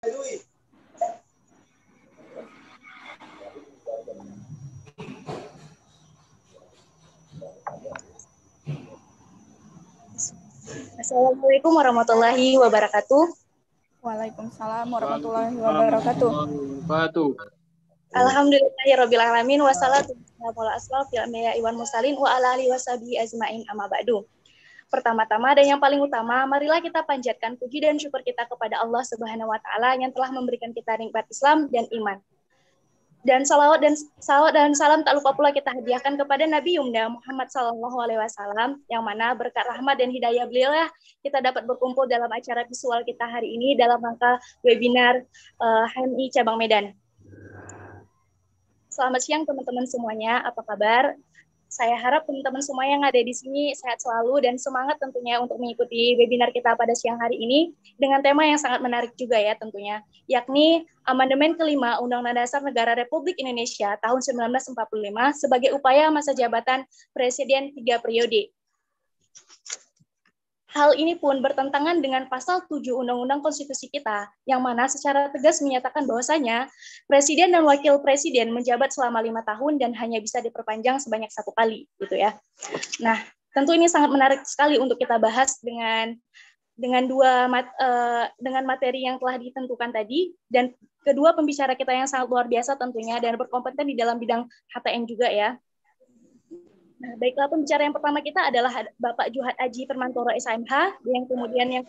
Assalamualaikum warahmatullahi wabarakatuh. Waalaikumsalam warahmatullahi wabarakatuh. Alhamdulillahirabbil alamin wassalatu wassalamu ala asrofil anbiya'i wal mursalin wa ala alihi washabihi ajmain amma ba'du. Pertama-tama dan yang paling utama, marilah kita panjatkan puji dan syukur kita kepada Allah Subhanahu wa taala yang telah memberikan kita nikmat Islam dan iman. Dan salawat dan salam tak lupa pula kita hadiahkan kepada Nabi Yunda Muhammad SAW, yang mana berkat rahmat dan hidayah beliau kita dapat berkumpul dalam acara visual kita hari ini dalam rangka webinar HMI Cabang Medan. Selamat siang teman-teman semuanya, apa kabar? Saya harap teman-teman semua yang ada di sini sehat selalu dan semangat tentunya untuk mengikuti webinar kita pada siang hari ini dengan tema yang sangat menarik juga ya tentunya, yakni Amandemen kelima Undang-Undang Dasar Negara Republik Indonesia tahun 1945 sebagai upaya masa jabatan Presiden 3 periode. Hal ini pun bertentangan dengan pasal 7 Undang-Undang Konstitusi kita, yang mana secara tegas menyatakan bahwasanya Presiden dan Wakil Presiden menjabat selama 5 tahun dan hanya bisa diperpanjang sebanyak 1 kali, gitu ya. Nah, tentu ini sangat menarik sekali untuk kita bahas dengan materi yang telah ditentukan tadi, dan kedua pembicara kita yang sangat luar biasa tentunya dan berkompeten di dalam bidang HTM juga ya. Nah, baiklah, pembicara yang pertama kita adalah Bapak Juhat Aji Permantoro SMH, yang kemudian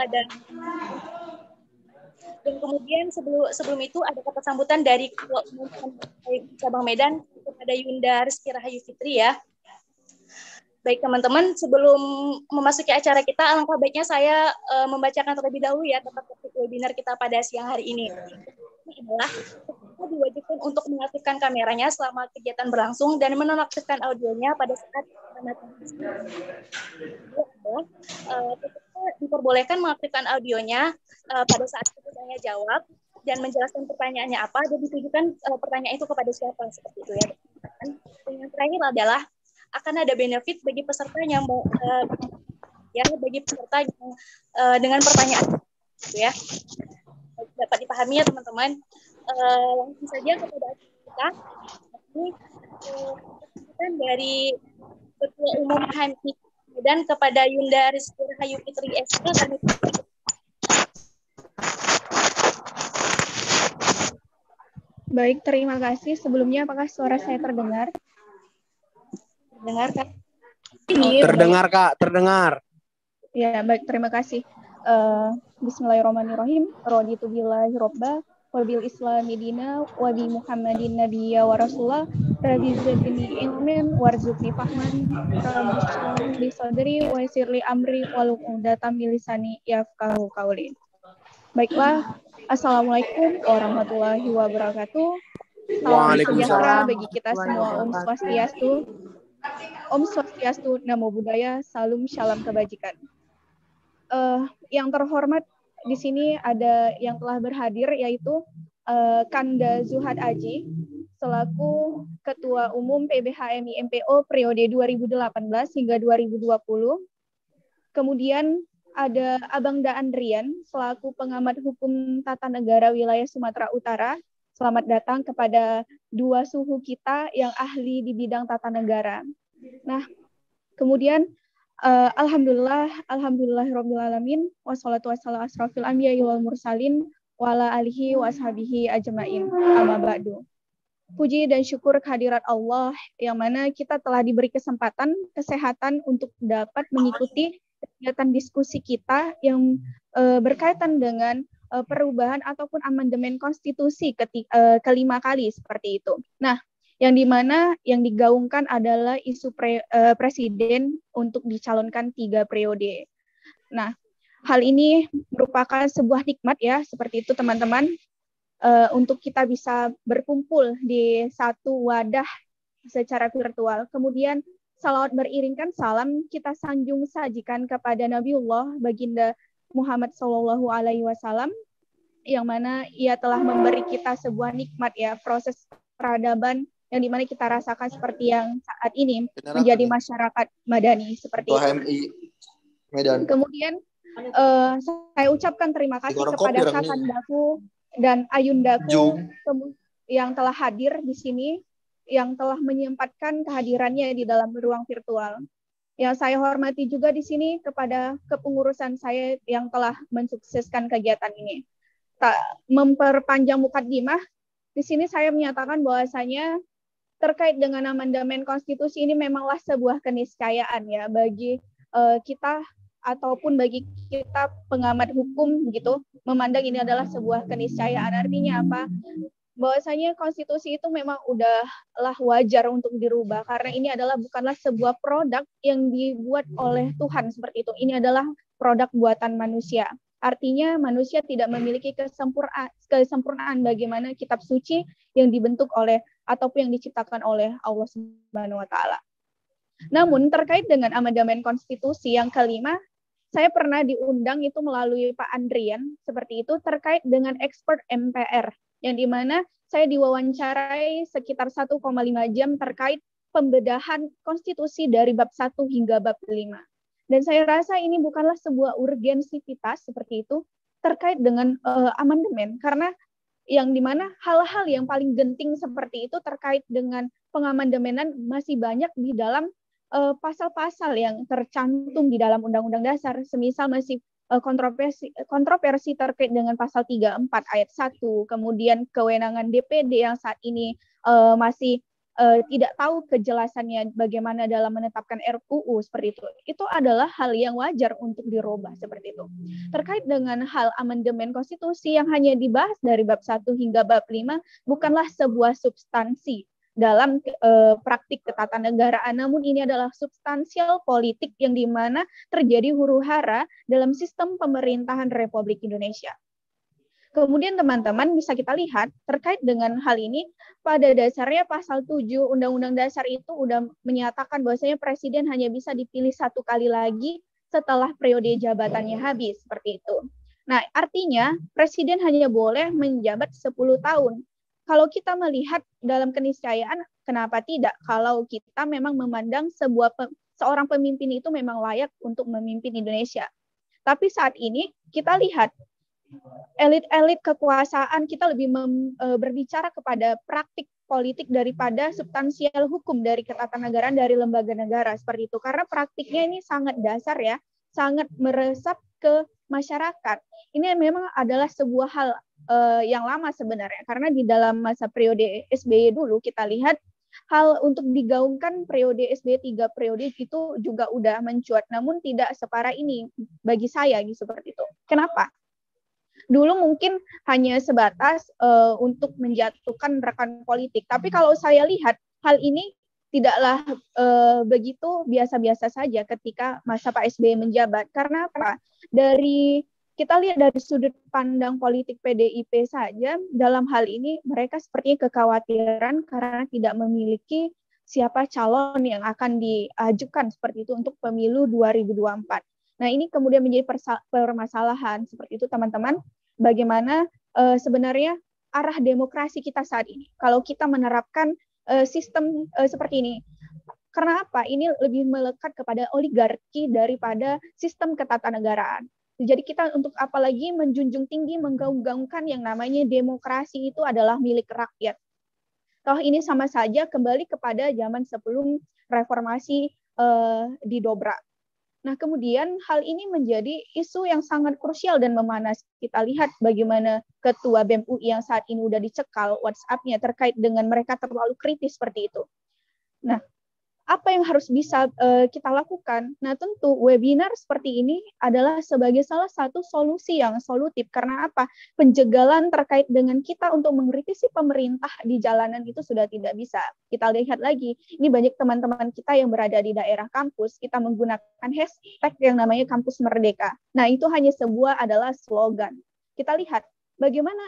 sebelum itu ada kata sambutan dari Ketua Umum Cabang Medan kepada Yunda Rizky Rahayu Fitri ya. Baik teman-teman, sebelum memasuki acara kita, alangkah baiknya saya membacakan terlebih dahulu ya topik webinar kita pada siang hari ini. Ini adalah diwajibkan untuk mengaktifkan kameranya selama kegiatan berlangsung dan menonaktifkan audionya pada saat diperbolehkan mengaktifkan audionya pada saat kita tanya jawab dan menjelaskan pertanyaannya apa dan ditujukan pertanyaan itu kepada siapa seperti itu ya. Dan yang terakhir adalah akan ada benefit bagi peserta yang dengan pertanyaan gitu ya. Dapat dipahami ya teman-teman. Langsung saja kepada kita. Ini dari Ketua Umum HMI dan kepada Yunda Rizky Rahayu Fitri SK kami. Baik, terima kasih. Sebelumnya apakah suara saya terdengar? Terdengar, Kak? Terdengar, Kak. Terdengar. Ya, baik. Terima kasih. Bismillahirrahmanirrahim. Raditu billahi robba wabil islami dina wabi muhammadin nabiyya wa rasulullah rabbi zidni ilmin warzuqni fahman rabbi shrah li sadri wa yassir li amri wahlul 'uqdatam min lisani yafqahu qawli. Baiklah, assalamualaikum warahmatullahi wabarakatuh. Salam sejahtera bagi kita semua. Om Swastiastu. Om Swastiastu, Namo Buddhaya, Salam Shalom Kebajikan. Yang terhormat di sini ada yang telah berhadir yaitu Kanda Zuhat Aji selaku Ketua Umum PBHMI MPO periode 2018 hingga 2020. Kemudian ada Abang Daan Rian selaku pengamat hukum tata negara wilayah Sumatera Utara. Selamat datang kepada dua suhu kita yang ahli di bidang tata negara. Nah, kemudian alhamdulillahirabbil alamin wassalatu wassalamu asrofil anbiya'i wal mursalin wa ala alihi wa ashabihi ajmain amma ba'du. Puji dan syukur kehadirat Allah yang mana kita telah diberi kesempatan kesehatan untuk dapat mengikuti kegiatan diskusi kita yang berkaitan dengan perubahan ataupun amandemen konstitusi kelima kali seperti itu. Nah, yang dimana yang digaungkan adalah isu presiden untuk dicalonkan 3 periode. Nah, hal ini merupakan sebuah nikmat ya, seperti itu teman-teman, untuk kita bisa berkumpul di satu wadah secara virtual. Kemudian salawat beriringkan salam kita sanjung sajikan kepada Nabiullah Baginda Muhammad SAW, yang mana ia telah memberi kita sebuah nikmat ya, proses peradaban yang dimana kita rasakan seperti yang saat ini menjadi masyarakat madani seperti itu. Medan. Kemudian Saya ucapkan terima kasih kepada Kakandaku dan Ayundaku yang telah hadir di sini, yang telah menyempatkan kehadirannya di dalam ruang virtual. Yang saya hormati juga di sini kepada kepengurusan saya yang telah mensukseskan kegiatan ini. Tak memperpanjang mukadimah, di sini saya menyatakan bahwasanya terkait dengan amandemen konstitusi ini memanglah sebuah keniscayaan ya bagi kita ataupun bagi kita pengamat hukum gitu, memandang ini adalah sebuah keniscayaan. Artinya apa? Bahwasanya konstitusi itu memang udahlah wajar untuk dirubah karena ini adalah bukanlah sebuah produk yang dibuat oleh Tuhan seperti itu. Ini adalah produk buatan manusia. Artinya manusia tidak memiliki kesempurnaan bagaimana kitab suci yang dibentuk oleh ataupun yang diciptakan oleh Allah Subhanahu wa taala. Namun terkait dengan amandemen konstitusi yang kelima, saya pernah diundang itu melalui Pak Andrian seperti itu terkait dengan expert MPR yang dimana saya diwawancarai sekitar 1,5 jam terkait pembedahan konstitusi dari bab 1 hingga bab 5. Dan saya rasa ini bukanlah sebuah urgensitas seperti itu terkait dengan amandemen karena yang dimana hal-hal yang paling genting seperti itu terkait dengan pengamandemenan masih banyak di dalam pasal-pasal yang tercantum di dalam Undang-Undang Dasar, semisal masih kontroversi terkait dengan pasal 34 ayat 1, kemudian kewenangan DPD yang saat ini masih tidak tahu kejelasannya bagaimana dalam menetapkan RUU seperti itu. Itu adalah hal yang wajar untuk dirubah seperti itu. Terkait dengan hal amandemen konstitusi yang hanya dibahas dari bab 1 hingga bab 5 bukanlah sebuah substansi dalam praktik ketatanegaraan, namun ini adalah substansial politik yang dimana terjadi huru-hara dalam sistem pemerintahan Republik Indonesia. Kemudian teman-teman bisa kita lihat terkait dengan hal ini, pada dasarnya pasal 7 Undang-Undang Dasar itu sudah menyatakan bahwasanya presiden hanya bisa dipilih 1 kali lagi setelah periode jabatannya habis, seperti itu. Nah, artinya presiden hanya boleh menjabat 10 tahun. Kalau kita melihat dalam keniscayaan, kenapa tidak? Kalau kita memang memandang seorang pemimpin itu memang layak untuk memimpin Indonesia. Tapi saat ini kita lihat elit-elit kekuasaan kita lebih berbicara kepada praktik politik daripada substansial hukum dari ketatanegaraan dari lembaga negara seperti itu. Karena praktiknya ini sangat dasar ya, sangat meresap ke masyarakat. Ini memang adalah sebuah hal yang lama sebenarnya, karena di dalam masa periode SBY dulu kita lihat hal untuk digaungkan periode SBY 3 periode itu juga udah mencuat, namun tidak separah ini bagi saya gitu seperti itu. Kenapa? Dulu mungkin hanya sebatas untuk menjatuhkan rekan politik, tapi kalau saya lihat hal ini tidaklah begitu biasa-biasa saja ketika masa Pak SBY menjabat. Karena apa? Kita lihat dari sudut pandang politik PDIP saja, dalam hal ini mereka sepertinya kekhawatiran karena tidak memiliki siapa calon yang akan diajukan seperti itu untuk pemilu 2024. Nah, ini kemudian menjadi permasalahan seperti itu, teman-teman. Bagaimana sebenarnya arah demokrasi kita saat ini? Kalau kita menerapkan sistem seperti ini, karena apa? Ini lebih melekat kepada oligarki daripada sistem ketatanegaraan. Jadi kita untuk apalagi menjunjung tinggi, menggaung-gaungkan yang namanya demokrasi itu adalah milik rakyat. Toh ini sama saja kembali kepada zaman sebelum reformasi didobrak. Nah, kemudian hal ini menjadi isu yang sangat krusial dan memanas. Kita lihat bagaimana Ketua BEM UI yang saat ini sudah dicekal WhatsApp-nya terkait dengan mereka terlalu kritis seperti itu. Nah, apa yang harus bisa kita lakukan? Nah, tentu webinar seperti ini adalah sebagai salah satu solusi yang solutif. Karena apa? Penjagalan terkait dengan kita untuk mengkritisi pemerintah di jalanan itu sudah tidak bisa. Kita lihat lagi, ini banyak teman-teman kita yang berada di daerah kampus, kita menggunakan hashtag yang namanya Kampus Merdeka. Nah, itu hanya adalah slogan. Kita lihat bagaimana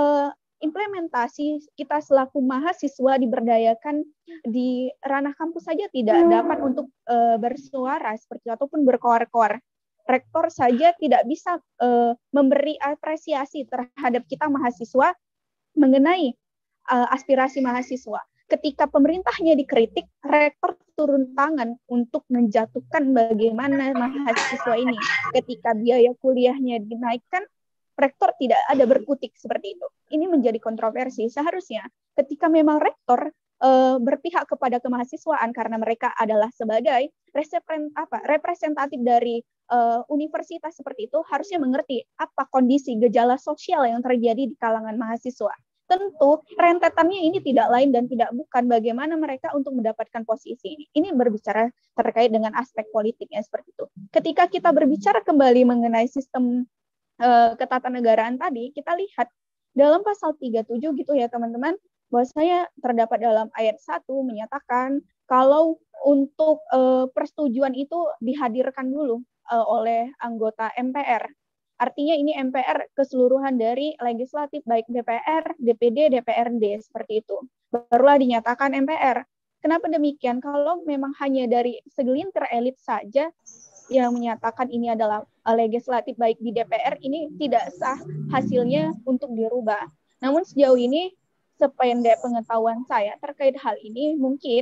implementasi kita selaku mahasiswa diberdayakan di ranah kampus saja tidak dapat untuk bersuara seperti itu, ataupun berkoar-koar. Rektor saja tidak bisa memberi apresiasi terhadap kita mahasiswa mengenai aspirasi mahasiswa. ketika pemerintahnya dikritik, rektor turun tangan untuk menjatuhkan bagaimana mahasiswa ini. Ketika biaya kuliahnya dinaikkan, rektor tidak ada berkutik seperti itu. Ini menjadi kontroversi. Seharusnya ketika memang rektor berpihak kepada kemahasiswaan karena mereka adalah sebagai representatif dari universitas seperti itu, harusnya mengerti apa kondisi gejala sosial yang terjadi di kalangan mahasiswa. Tentu rentetannya ini tidak lain dan tidak bukan bagaimana mereka untuk mendapatkan posisi ini. Ini berbicara terkait dengan aspek politiknya seperti itu. Ketika kita berbicara kembali mengenai sistem ketatanegaraan tadi, kita lihat dalam pasal 37 gitu ya teman-teman, bahwasanya terdapat dalam ayat 1 menyatakan kalau untuk persetujuan itu dihadirkan dulu oleh anggota MPR. Artinya ini MPR keseluruhan dari legislatif, baik DPR, DPD, DPRD, seperti itu. Barulah dinyatakan MPR. Kenapa demikian? Kalau memang hanya dari segelintir elit saja yang menyatakan ini adalah legislatif baik di DPR, ini tidak sah hasilnya untuk dirubah. Namun sejauh ini, sependek pengetahuan saya terkait hal ini, mungkin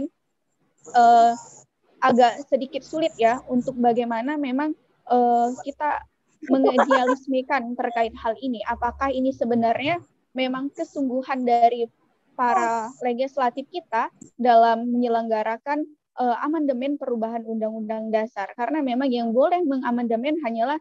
agak sedikit sulit ya untuk bagaimana memang kita mengidealismekan terkait hal ini. Apakah ini sebenarnya memang kesungguhan dari para legislatif kita dalam menyelenggarakan amandemen perubahan undang-undang dasar? Karena memang yang boleh mengamandemen hanyalah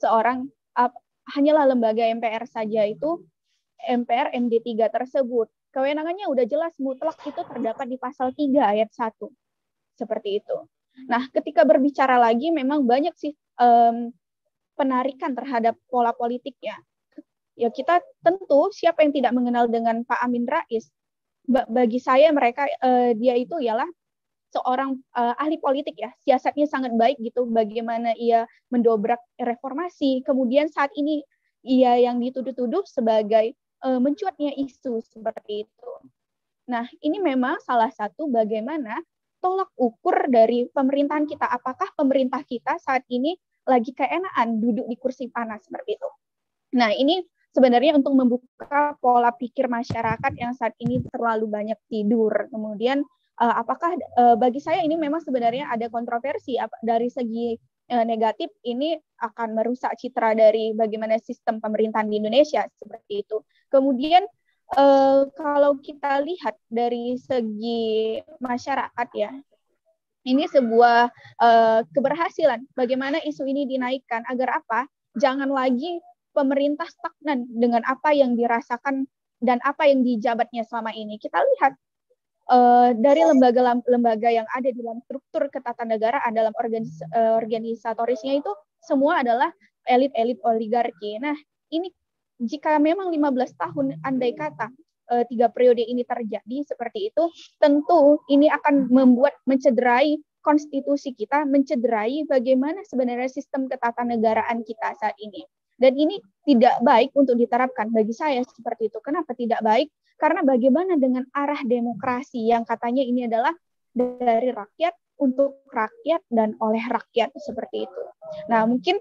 hanyalah lembaga MPR saja, itu MPR MD3 tersebut. Kewenangannya udah jelas mutlak, itu terdapat di pasal 3 ayat 1. Seperti itu. Nah, ketika berbicara lagi memang banyak sih penarikan terhadap pola politiknya. Ya kita tentu siapa yang tidak mengenal dengan Pak Amin Rais. Bagi saya dia itu ialah seorang ahli politik ya. Siasatnya sangat baik gitu, bagaimana ia mendobrak reformasi. Kemudian saat ini ia yang dituduh-tuduh sebagai mencuatnya isu seperti itu. Nah, ini memang salah satu bagaimana tolak ukur dari pemerintahan kita. Apakah pemerintah kita saat ini lagi keenaan duduk di kursi panas seperti itu. Nah, ini sebenarnya untuk membuka pola pikir masyarakat yang saat ini terlalu banyak tidur. Kemudian apakah bagi saya ini memang sebenarnya ada kontroversi dari segi negatif, ini akan merusak citra dari bagaimana sistem pemerintahan di Indonesia seperti itu. Kemudian kalau kita lihat dari segi masyarakat ya, ini sebuah keberhasilan bagaimana isu ini dinaikkan agar apa? Jangan lagi pemerintah stagnan dengan apa yang dirasakan dan apa yang dijabatnya selama ini. Kita lihat dari lembaga-lembaga yang ada di dalam struktur ketatanegaraan dalam organisatorisnya itu semua adalah elit-elit oligarki. Nah, ini jika memang 15 tahun andai kata 3 periode ini terjadi seperti itu, tentu ini akan mencederai konstitusi kita, mencederai bagaimana sebenarnya sistem ketatanegaraan kita saat ini. Dan ini tidak baik untuk diterapkan bagi saya seperti itu. Kenapa tidak baik? Karena bagaimana dengan arah demokrasi yang katanya ini adalah dari rakyat, untuk rakyat, dan oleh rakyat seperti itu. Nah, mungkin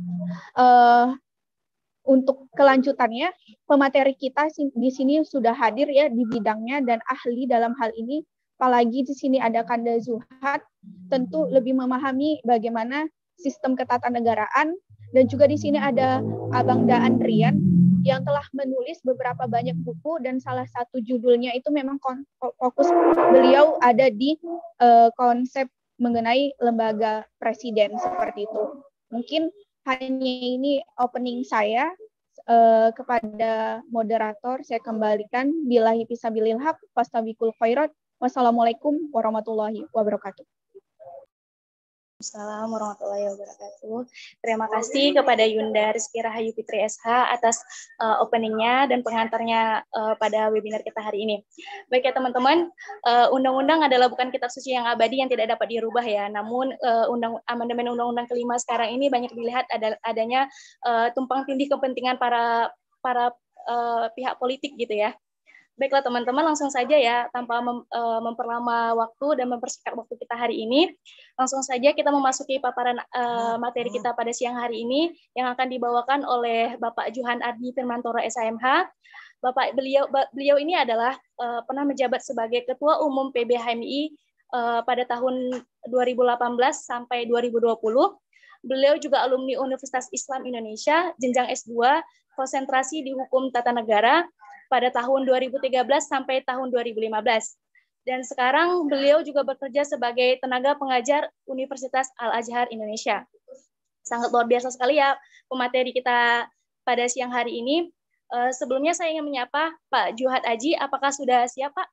untuk kelanjutannya, pemateri kita di sini sudah hadir ya di bidangnya dan ahli dalam hal ini. Apalagi di sini ada Kanda Zuhad, tentu lebih memahami bagaimana sistem ketatanegaraan. Dan juga di sini ada Abang Daan Rian yang telah menulis beberapa banyak buku, dan salah satu judulnya itu memang fokus beliau ada di konsep mengenai lembaga presiden seperti itu. Mungkin hanya ini opening saya kepada moderator. Saya kembalikan. Billahi fisabilil haq, fastabiqul khairat. Wassalamualaikum warahmatullahi wabarakatuh. Assalamualaikum warahmatullahi wabarakatuh. Terima kasih kepada Yunda Rizky Rahayu Fitri SH atas openingnya dan pengantarnya pada webinar kita hari ini. Baik ya teman-teman, undang-undang adalah bukan kitab suci yang abadi yang tidak dapat dirubah ya. Namun amandemen undang-undang kelima sekarang ini banyak dilihat adanya tumpang tindih kepentingan para pihak politik gitu ya. Baiklah teman-teman, langsung saja ya, tanpa memperlama waktu dan mempersingkat waktu kita hari ini, langsung saja kita memasuki paparan materi kita pada siang hari ini yang akan dibawakan oleh Bapak Juhan Ardi Firmantoro SHMH. Beliau ini adalah pernah menjabat sebagai Ketua Umum PB HMI pada tahun 2018 sampai 2020. Beliau juga alumni Universitas Islam Indonesia, jenjang S2, konsentrasi di Hukum Tata Negara pada tahun 2013 sampai tahun 2015. Dan sekarang beliau juga bekerja sebagai tenaga pengajar Universitas Al-Azhar Indonesia. Sangat luar biasa sekali ya pemateri kita pada siang hari ini. Sebelumnya saya ingin menyapa Pak Juhat Aji. Apakah sudah siap, Pak?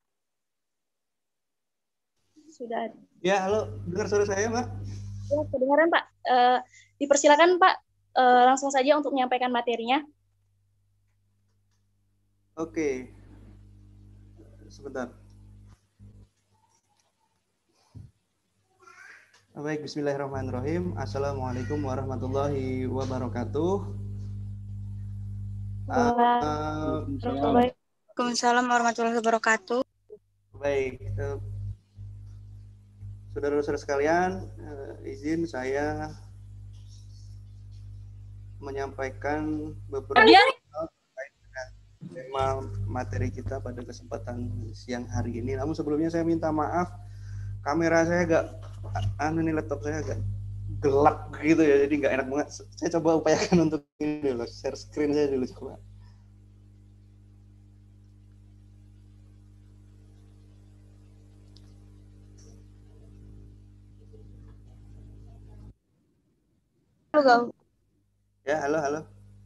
Sudah. Ya, halo. Dengar suara saya, Mbak? Ya, kedengaran, Pak. Dipersilakan, Pak, langsung saja untuk menyampaikan materinya. Oke. Sebentar. Baik, bismillahirrahmanirrahim. Assalamualaikum warahmatullahi wabarakatuh. Waalaikumsalam warahmatullahi wabarakatuh. Baik, saudara-saudara sekalian, izin saya menyampaikan beberapa hal terkait dengan tema materi kita pada kesempatan siang hari ini. Namun sebelumnya saya minta maaf, kamera saya ini laptop saya agak gelap gitu ya, jadi nggak enak banget. Saya coba upayakan untuk ini dulu, share screen saya dulu coba. Halo. Ya, halo.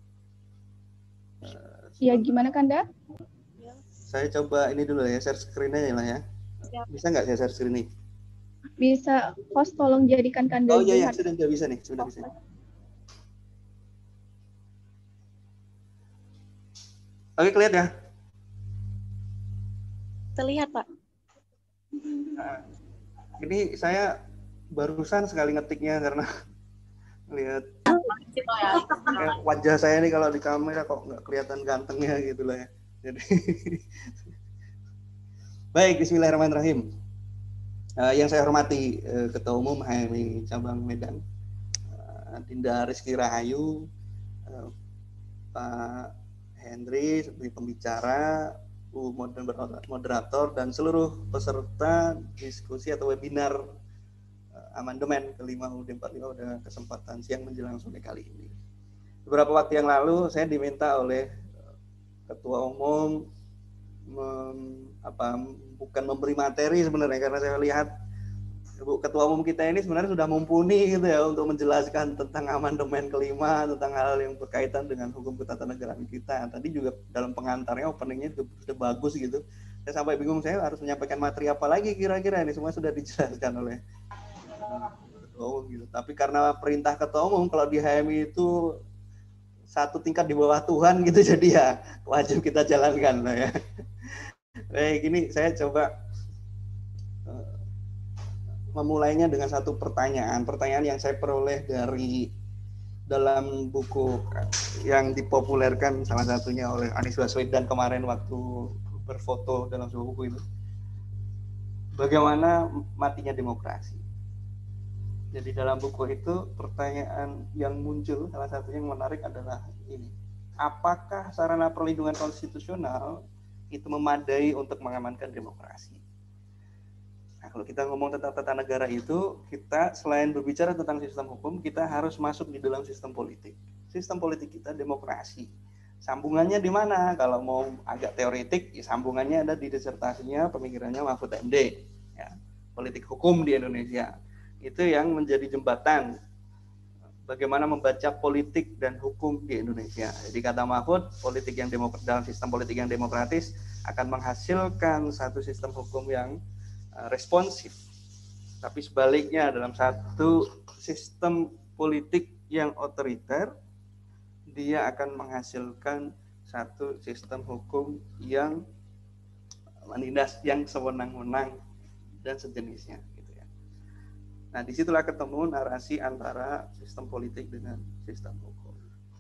Ya, gimana Kanda? Saya coba ini dulu ya, share screen aja lah ya. Bisa nggak saya share screen nih? Bisa, host tolong jadikan Kanda. Oh iya, sudah bisa nih, sudah bisa. Oke, kelihatan ya? Terlihat, Pak. Nah, ini saya barusan sekali ngetiknya karena lihat wajah saya nih kalau di kamera kok nggak kelihatan gantengnya gitu lah ya. Jadi baik, bismillahirrahmanirrahim. Yang saya hormati Ketua Umum HMI Cabang Medan, Dinda Rizky Rahayu, Pak Henry sebagai pembicara, moderator, dan seluruh peserta diskusi atau webinar amandemen kelima UUD 45 pada kesempatan siang menjelang sore kali ini. Beberapa waktu yang lalu saya diminta oleh Ketua Umum bukan memberi materi sebenarnya, karena saya lihat Ketua Umum kita ini sebenarnya sudah mumpuni gitu ya untuk menjelaskan tentang amandemen kelima, tentang hal yang berkaitan dengan hukum ketatanegaraan kita. Tadi juga dalam pengantarnya, openingnya sudah bagus gitu. Saya sampai bingung saya harus menyampaikan materi apa lagi kira-kira, ini semua sudah dijelaskan oleh Ketua Umum gitu. Tapi karena perintah Ketua Umum kalau di HMI itu satu tingkat di bawah Tuhan gitu, jadi ya wajib kita jalankan lah ya. Baik, ini saya coba memulainya dengan satu pertanyaan yang saya peroleh dari dalam buku yang dipopulerkan salah satunya oleh Anies Baswedan kemarin waktu berfoto dalam sebuah buku itu. Bagaimana matinya demokrasi? Jadi dalam buku itu pertanyaan yang muncul salah satunya yang menarik adalah ini. Apakah sarana perlindungan konstitusional itu memadai untuk mengamankan demokrasi? Nah, kalau kita ngomong tentang tata negara itu, kita selain berbicara tentang sistem hukum, kita harus masuk di dalam sistem politik. Sistem politik kita demokrasi. Sambungannya di mana? Kalau mau agak teoretik, ya sambungannya ada di disertasinya pemikirannya Mahfud MD. Ya, politik hukum di Indonesia. Itu yang menjadi jembatan bagaimana membaca politik dan hukum di Indonesia. Jadi kata Mahfud, politik yang dalam sistem politik yang demokratis akan menghasilkan satu sistem hukum yang responsif. Tapi sebaliknya, dalam satu sistem politik yang otoriter, dia akan menghasilkan satu sistem hukum yang menindas, yang sewenang-wenang dan sejenisnya. Nah, disitulah ketemu narasi antara sistem politik dengan sistem hukum.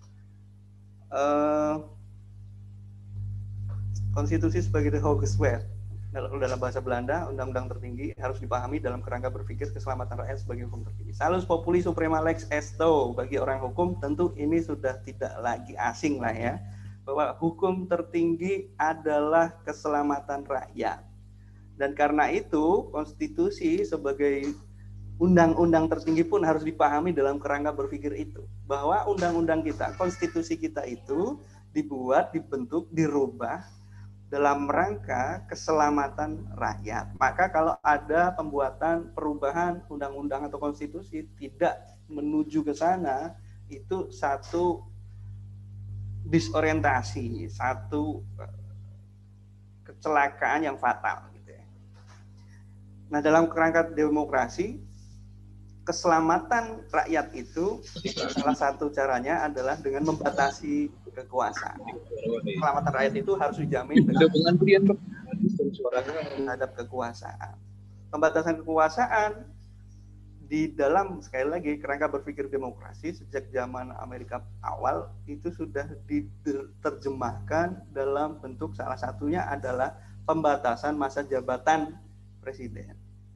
Konstitusi sebagai the Hoogste Wet, dalam bahasa Belanda, undang-undang tertinggi harus dipahami dalam kerangka berpikir keselamatan rakyat sebagai hukum tertinggi. Salus populi suprema lex esto, bagi orang hukum tentu ini sudah tidak lagi asing lah ya. bahwa hukum tertinggi adalah keselamatan rakyat. Dan karena itu, konstitusi sebagai undang-undang tertinggi pun harus dipahami dalam kerangka berpikir itu. Bahwa undang-undang kita, konstitusi kita itu dibuat, dibentuk, dirubah dalam rangka keselamatan rakyat. Maka kalau ada pembuatan perubahan undang-undang atau konstitusi tidak menuju ke sana, itu satu disorientasi, satu kecelakaan yang fatal. Nah, dalam kerangka demokrasi, keselamatan rakyat itu salah satu caranya adalah dengan membatasi kekuasaan. Keselamatan rakyat itu harus dijamin dengan terhadap kekuasaan. Pembatasan kekuasaan di dalam, sekali lagi, kerangka berpikir demokrasi sejak zaman Amerika awal itu sudah diterjemahkan dalam bentuk salah satunya adalah pembatasan masa jabatan presiden.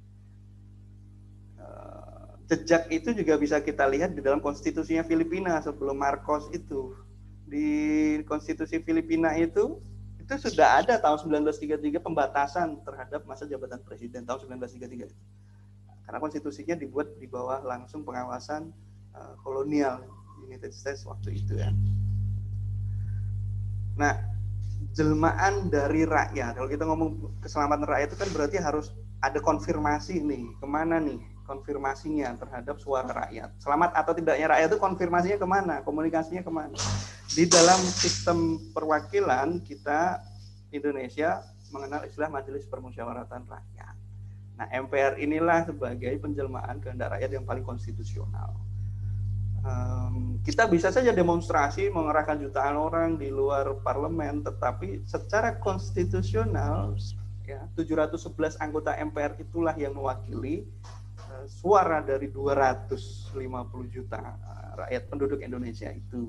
Jejak itu juga bisa kita lihat di dalam konstitusinya Filipina sebelum Marcos itu. Di konstitusi Filipina itu sudah ada tahun 1933 pembatasan terhadap masa jabatan presiden tahun 1933. Karena konstitusinya dibuat di bawah langsung pengawasan kolonial United States waktu itu ya. Nah, jelmaan dari rakyat. Kalau kita ngomong keselamatan rakyat itu kan berarti harus ada konfirmasi nih, kemana nih konfirmasinya terhadap suara rakyat. Selamat atau tidaknya rakyat itu konfirmasinya kemana, komunikasinya kemana. Di dalam sistem perwakilan kita, Indonesia mengenal istilah Majelis Permusyawaratan Rakyat. Nah, MPR inilah sebagai penjelmaan kehendak rakyat yang paling konstitusional. Kita bisa saja demonstrasi mengerahkan jutaan orang di luar parlemen, tetapi secara konstitusional ya 711 anggota MPR itulah yang mewakili suara dari 250 juta rakyat penduduk Indonesia itu.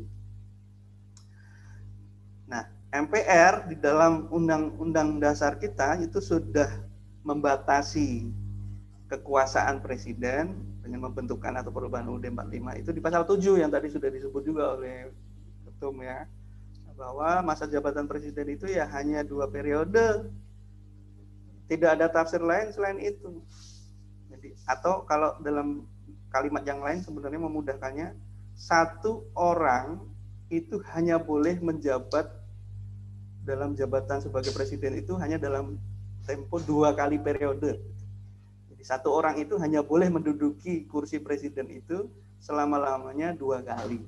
Nah, MPR di dalam undang-undang dasar kita itu sudah membatasi kekuasaan presiden dengan membentukkan atau perubahan UUD 45 itu di pasal 7 yang tadi sudah disebut juga oleh Ketum ya, bahwa masa jabatan presiden itu ya hanya 2 periode. Tidak ada tafsir lain selain itu. Jadi, atau kalau dalam kalimat yang lain sebenarnya memudahkannya, satu orang itu hanya boleh menjabat dalam jabatan sebagai presiden itu hanya dalam tempo 2 kali periode. Jadi satu orang itu hanya boleh menduduki kursi presiden itu selama-lamanya 2 kali.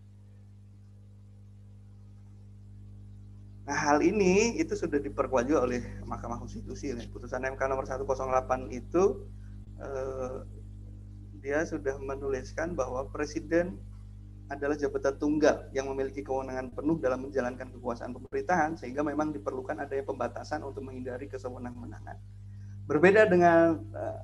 Nah, hal ini itu sudah diperkuat juga oleh Mahkamah Konstitusi. Putusan MK nomor 108 itu dia sudah menuliskan bahwa presiden adalah jabatan tunggal yang memiliki kewenangan penuh dalam menjalankan kekuasaan pemerintahan, sehingga memang diperlukan adanya pembatasan untuk menghindari kesewenang-wenangan. Berbeda dengan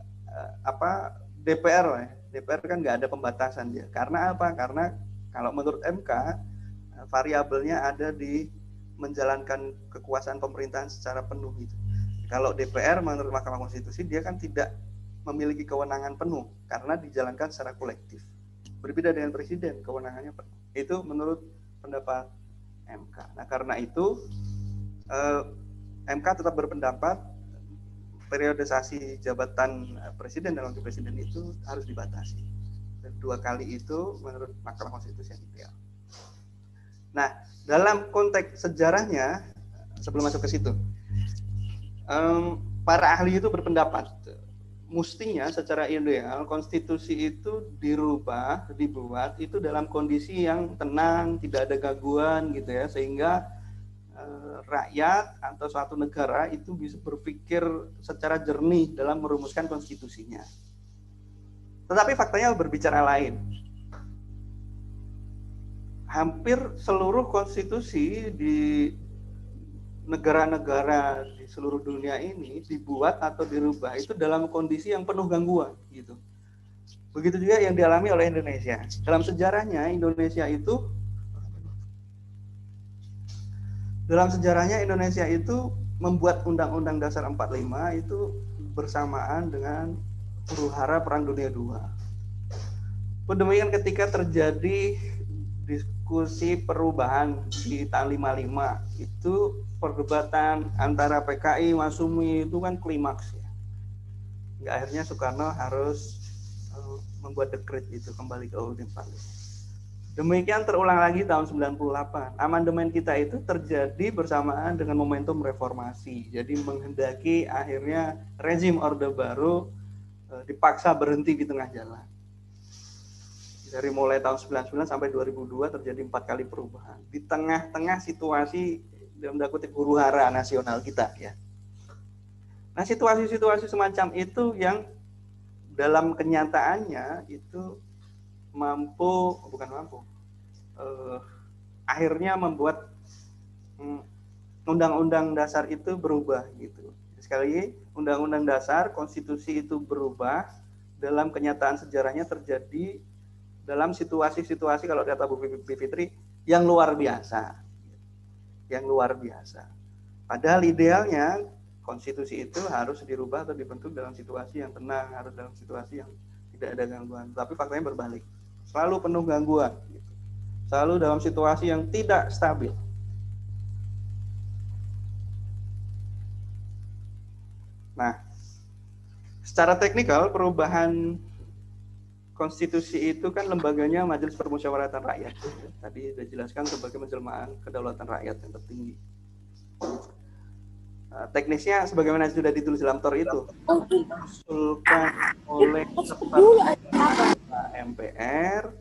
DPR, DPR kan nggak ada pembatasan dia. Karena apa? Karena kalau menurut MK variabelnya ada di menjalankan kekuasaan pemerintahan secara penuh gitu. Kalau DPR menurut Mahkamah Konstitusi dia kan tidak memiliki kewenangan penuh karena dijalankan secara kolektif. Berbeda dengan presiden, kewenangannya penuh. Itu menurut pendapat MK. Nah, karena itu MK tetap berpendapat periodisasi jabatan presiden dan wakil presiden itu harus dibatasi. Dan 2 kali itu menurut Mahkamah Konstitusi yang ideal. Nah, dalam konteks sejarahnya, sebelum masuk ke situ, para ahli itu berpendapat mestinya secara ideal konstitusi itu dibuat itu dalam kondisi yang tenang, tidak ada gangguan gitu ya, sehingga rakyat atau suatu negara itu bisa berpikir secara jernih dalam merumuskan konstitusinya. Tetapi faktanya berbicara lain. Hampir seluruh konstitusi di negara-negara di seluruh dunia ini dibuat atau dirubah itu dalam kondisi yang penuh gangguan gitu. Begitu juga yang dialami oleh Indonesia. Dalam sejarahnya Indonesia itu membuat Undang-Undang Dasar 45 itu bersamaan dengan huru-hara Perang Dunia II. Demikian ketika terjadi diskusi perubahan di tahun 55 itu perdebatan antara PKI, Masyumi itu kan klimaks ya. Hingga akhirnya Soekarno harus membuat dekret itu kembali ke UUD 45. Demikian terulang lagi tahun 98. Amandemen kita itu terjadi bersamaan dengan momentum reformasi. Jadi menghendaki akhirnya rezim Orde Baru dipaksa berhenti di tengah jalan. Dari mulai tahun 99 sampai 2002 terjadi 4 kali perubahan. Di tengah-tengah situasi dalam tanda kutip huru-hara nasional kita ya. Nah, situasi-situasi semacam itu yang dalam kenyataannya itu akhirnya membuat undang-undang dasar itu berubah gitu. Sekali lagi, undang-undang dasar, konstitusi itu berubah dalam kenyataan sejarahnya terjadi dalam situasi-situasi kalau kata Bu Fitri yang luar biasa. Yang luar biasa. Padahal idealnya konstitusi itu harus dirubah atau dibentuk dalam situasi yang tenang, harus dalam situasi yang tidak ada gangguan. Tapi faktanya berbalik. Selalu penuh gangguan. Selalu dalam situasi yang tidak stabil. Nah, secara teknikal perubahan konstitusi itu kan lembaganya Majelis Permusyawaratan Rakyat. Tadi sudah dijelaskan sebagai penjelmaan kedaulatan rakyat yang tertinggi. Teknisnya sebagaimana sudah ditulis dalam TOR itu, diusulkan oleh peserta MPR,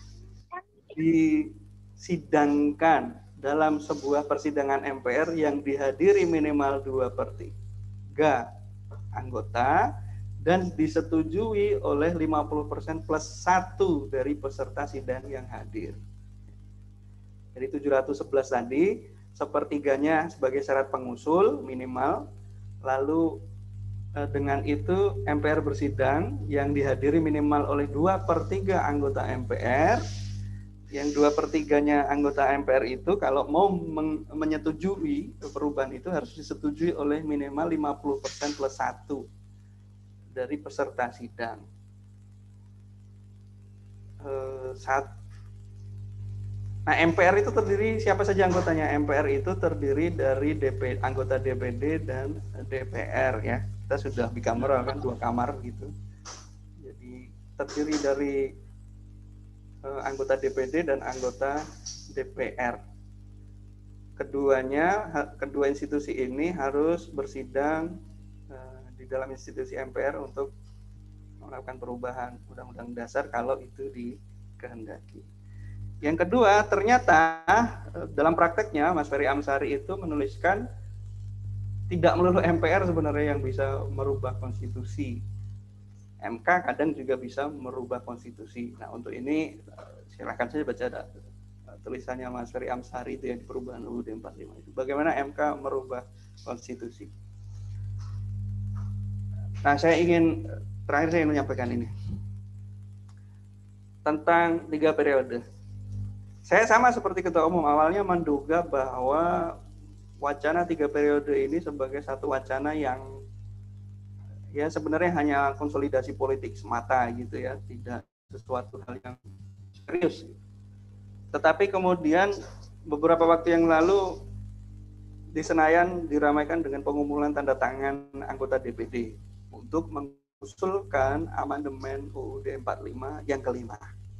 disidangkan dalam sebuah persidangan MPR yang dihadiri minimal 2/3 anggota dan disetujui oleh 50% plus 1 dari peserta sidang yang hadir. Jadi 711 tadi, sepertiganya sebagai syarat pengusul minimal, lalu dengan itu MPR bersidang yang dihadiri minimal oleh 2/3 anggota MPR, yang 2/3-nya anggota MPR itu kalau mau menyetujui perubahan itu harus disetujui oleh minimal 50% plus 1 dari peserta sidang. Nah, MPR itu terdiri siapa saja anggotanya? MPR itu terdiri dari anggota DPD dan DPR ya. Kita sudah bicameral kan, 2 kamar gitu. Jadi terdiri dari anggota DPD dan anggota DPR. Kedua institusi ini harus bersidang di dalam institusi MPR untuk melakukan perubahan Undang-Undang Dasar kalau itu dikehendaki. Yang kedua, ternyata dalam prakteknya Mas Ferry Amsari itu menuliskan tidak melulu MPR sebenarnya yang bisa merubah konstitusi. MK kadang juga bisa merubah konstitusi. Nah, untuk ini silakan saja baca tulisannya Mas Ferry Amsari itu yang di perubahan UUD 45 itu. Bagaimana MK merubah konstitusi. Nah, terakhir saya ingin menyampaikan ini. Tentang 3 periode. Saya sama seperti Ketua Umum, awalnya menduga bahwa wacana 3 periode ini sebagai satu wacana yang ya sebenarnya hanya konsolidasi politik semata gitu ya, tidak sesuatu hal yang serius. Tetapi kemudian beberapa waktu yang lalu di Senayan diramaikan dengan pengumpulan tanda tangan anggota DPD untuk mengusulkan amandemen UUD 45 yang kelima.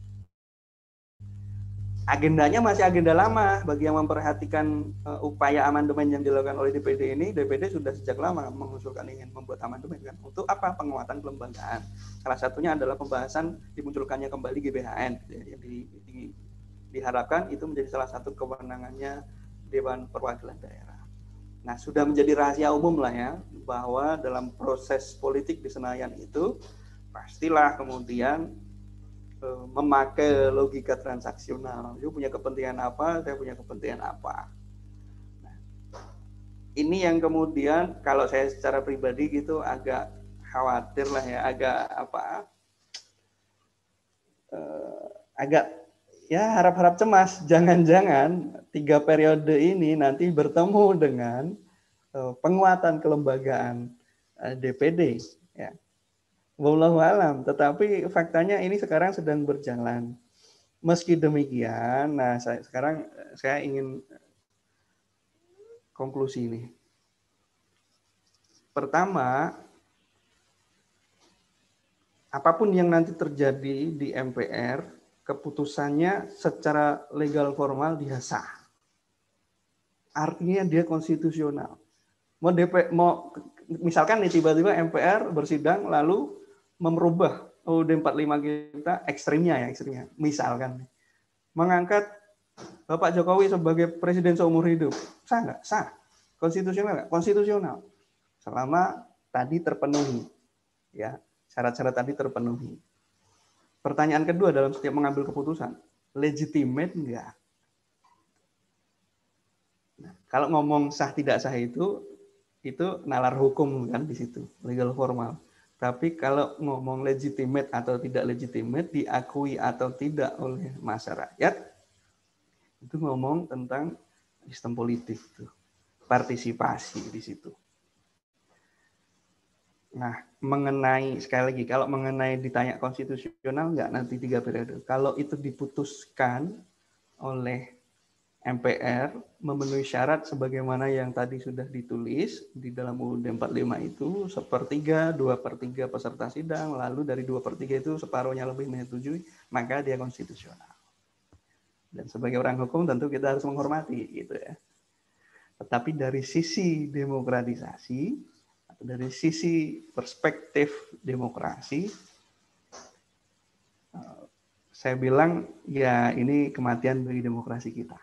Agendanya masih agenda lama. Bagi yang memperhatikan upaya amandemen yang dilakukan oleh DPD ini, DPD sudah sejak lama mengusulkan ingin membuat amandemen kan. Untuk apa? Penguatan kelembagaan. Salah satunya adalah pembahasan dimunculkannya kembali GBHN yang diharapkan itu menjadi salah satu kewenangannya Dewan Perwakilan Daerah. Nah, sudah menjadi rahasia umum lah ya bahwa dalam proses politik di Senayan itu pastilah kemudian memakai logika transaksional. Dia punya kepentingan apa, saya punya kepentingan apa. Nah, ini yang kemudian kalau saya secara pribadi gitu agak khawatir lah ya, agak ya harap-harap cemas. Jangan-jangan 3 periode ini nanti bertemu dengan penguatan kelembagaan DPD. Ya. Wallahu alam, tetapi faktanya ini sekarang sedang berjalan. meski demikian, nah sekarang saya ingin konklusi ini. Pertama, apapun yang nanti terjadi di MPR, keputusannya secara legal formal dia sah. Artinya dia konstitusional. Mau misalkan nih tiba-tiba MPR bersidang lalu merubah UUD 45 kita ekstrimnya. Misalkan mengangkat Bapak Jokowi sebagai presiden seumur hidup. Sah nggak? Sah. Konstitusional nggak? Konstitusional. Selama tadi terpenuhi. Ya, syarat-syarat tadi terpenuhi. Pertanyaan kedua dalam setiap mengambil keputusan, legitimate enggak? Nah, kalau ngomong sah tidak sah itu nalar hukum kan di situ, legal formal. Tapi kalau ngomong legitimate atau tidak legitimate, diakui atau tidak oleh masyarakat, itu ngomong tentang sistem politik tuh, partisipasi di situ. Nah, sekali lagi, kalau mengenai ditanya konstitusional enggak nanti 3 periode. Kalau itu diputuskan oleh MPR memenuhi syarat sebagaimana yang tadi sudah ditulis di dalam UUD 45 itu, 1/3, 2/3 peserta sidang, lalu dari 2/3 itu separuhnya lebih menyetujui, maka dia konstitusional. Dan sebagai orang hukum tentu kita harus menghormati gitu ya. Tetapi dari sisi demokratisasi, dari sisi perspektif demokrasi, saya bilang ya ini kematian bagi demokrasi kita.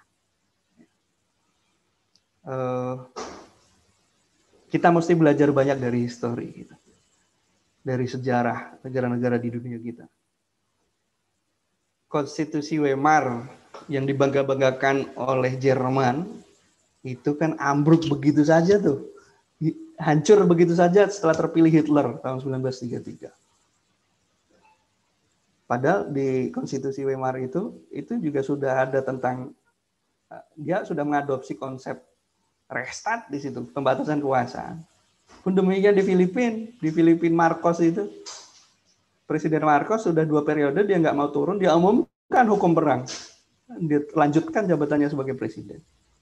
Kita mesti belajar banyak dari histori kita, dari sejarah negara-negara di dunia kita. Konstitusi Weimar yang dibangga-banggakan oleh Jerman itu kan ambruk begitu saja tuh, hancur begitu saja setelah terpilih Hitler tahun 1933. Padahal di konstitusi Weimar itu juga sudah ada tentang, dia sudah mengadopsi konsep Reichstag di situ, pembatasan kekuasaan. Pun demikian di Filipina Marcos itu, Presiden Marcos sudah 2 periode dia nggak mau turun, dia umumkan hukum perang, dia lanjutkan jabatannya sebagai presiden.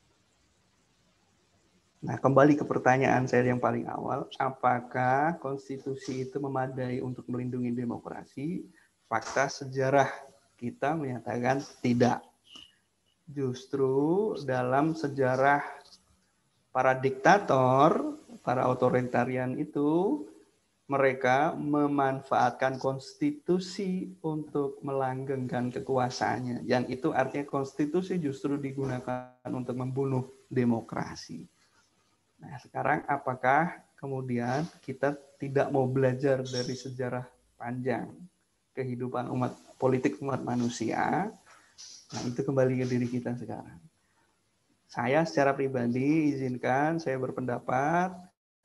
Nah, kembali ke pertanyaan saya yang paling awal, apakah konstitusi itu memadai untuk melindungi demokrasi? Fakta sejarah kita menyatakan tidak. Justru dalam sejarah para diktator, para otoritarian itu, mereka memanfaatkan konstitusi untuk melanggengkan kekuasaannya. Yang itu artinya konstitusi justru digunakan untuk membunuh demokrasi. Nah, sekarang apakah kemudian kita tidak mau belajar dari sejarah panjang kehidupan politik umat manusia? Nah, itu kembali ke diri kita sekarang. Saya secara pribadi izinkan saya berpendapat,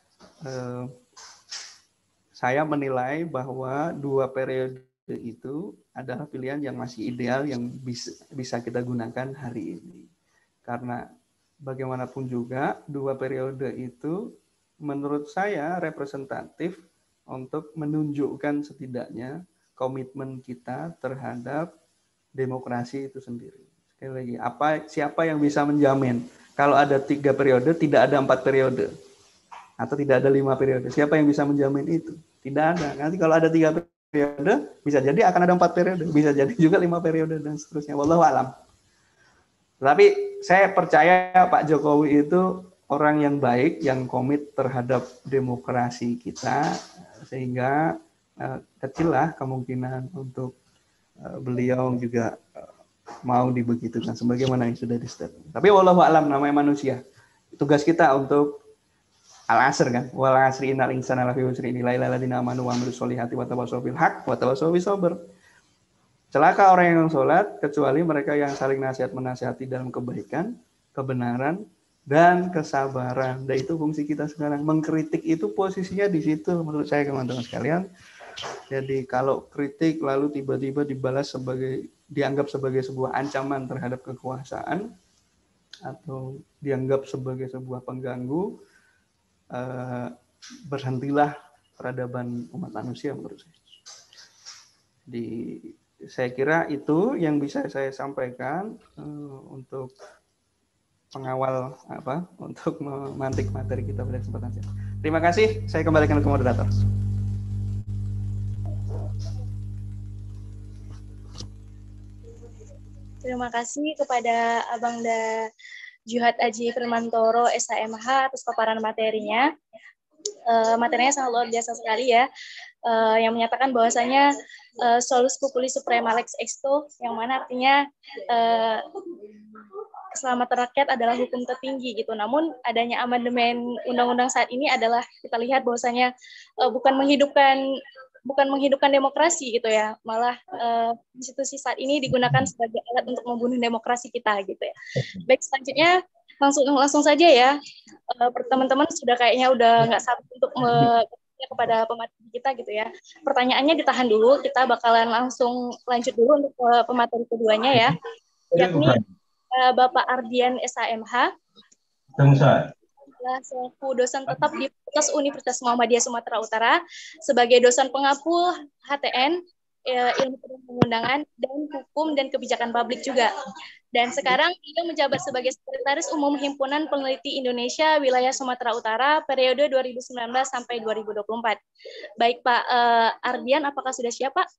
saya menilai bahwa 2 periode itu adalah pilihan yang masih ideal yang bisa kita gunakan hari ini. Karena bagaimanapun juga 2 periode itu menurut saya representatif untuk menunjukkan setidaknya komitmen kita terhadap demokrasi itu sendiri. Sekali lagi, siapa yang bisa menjamin kalau ada 3 periode tidak ada 4 periode atau tidak ada 5 periode? Siapa yang bisa menjamin itu? Tidak ada. Nanti kalau ada 3 periode bisa jadi akan ada 4 periode, bisa jadi juga 5 periode dan seterusnya. Wallahu a'lam. Tapi saya percaya Pak Jokowi itu orang yang baik, yang komit terhadap demokrasi kita, sehingga kecillah kemungkinan untuk beliau juga mau dibegitukan sebagaimana yang sudah di-statement. Tapi wallahu a'lam, namanya manusia. Tugas kita untuk al-asr kan. Wal asri innal insana lafi khusr illa alladziina amanu wa 'amilus sholihati wa tawassaw bil haqq wa tawassaw bis sabr. Celaka orang yang sholat kecuali mereka yang saling nasihat-menasihati dalam kebaikan, kebenaran, dan kesabaran. Dan itu fungsi kita sekarang. Mengkritik itu posisinya di situ menurut saya teman-teman sekalian. Jadi kalau kritik lalu tiba-tiba dianggap sebagai sebuah ancaman terhadap kekuasaan atau dianggap sebagai sebuah pengganggu, berhentilah peradaban umat manusia menurut saya. saya kira itu yang bisa saya sampaikan untuk pengawal untuk memantik materi kita pada kesempatan ini. Terima kasih. Saya kembalikan ke moderator. Terima kasih kepada Abangda Juhat Aji Firmantoro, SHMH, atas paparan materinya. Materinya sangat luar biasa sekali ya, yang menyatakan bahwasanya solus populi suprema lex exto, yang mana artinya keselamatan rakyat adalah hukum tertinggi gitu. Namun adanya amandemen undang-undang saat ini adalah kita lihat bahwasanya bukan menghidupkan demokrasi gitu ya, malah institusi saat ini digunakan sebagai alat untuk membunuh demokrasi kita gitu ya. Baik, selanjutnya langsung saja ya, teman-teman sudah kayaknya udah nggak sabar untuk kepada pemateri kita gitu ya. Pertanyaannya ditahan dulu, kita bakalan langsung lanjut dulu untuk pemateri keduanya ya, yakni Bapak Ardian SHMH. Selaku dosen tetap di Universitas Muhammadiyah Sumatera Utara, sebagai dosen pengampu HTN, ilmu perundang-undangan, dan hukum dan kebijakan publik juga. Dan sekarang dia menjabat sebagai Sekretaris Umum Himpunan Peneliti Indonesia Wilayah Sumatera Utara periode 2019 sampai 2024. Baik Pak Ardian, apakah sudah siap Pak?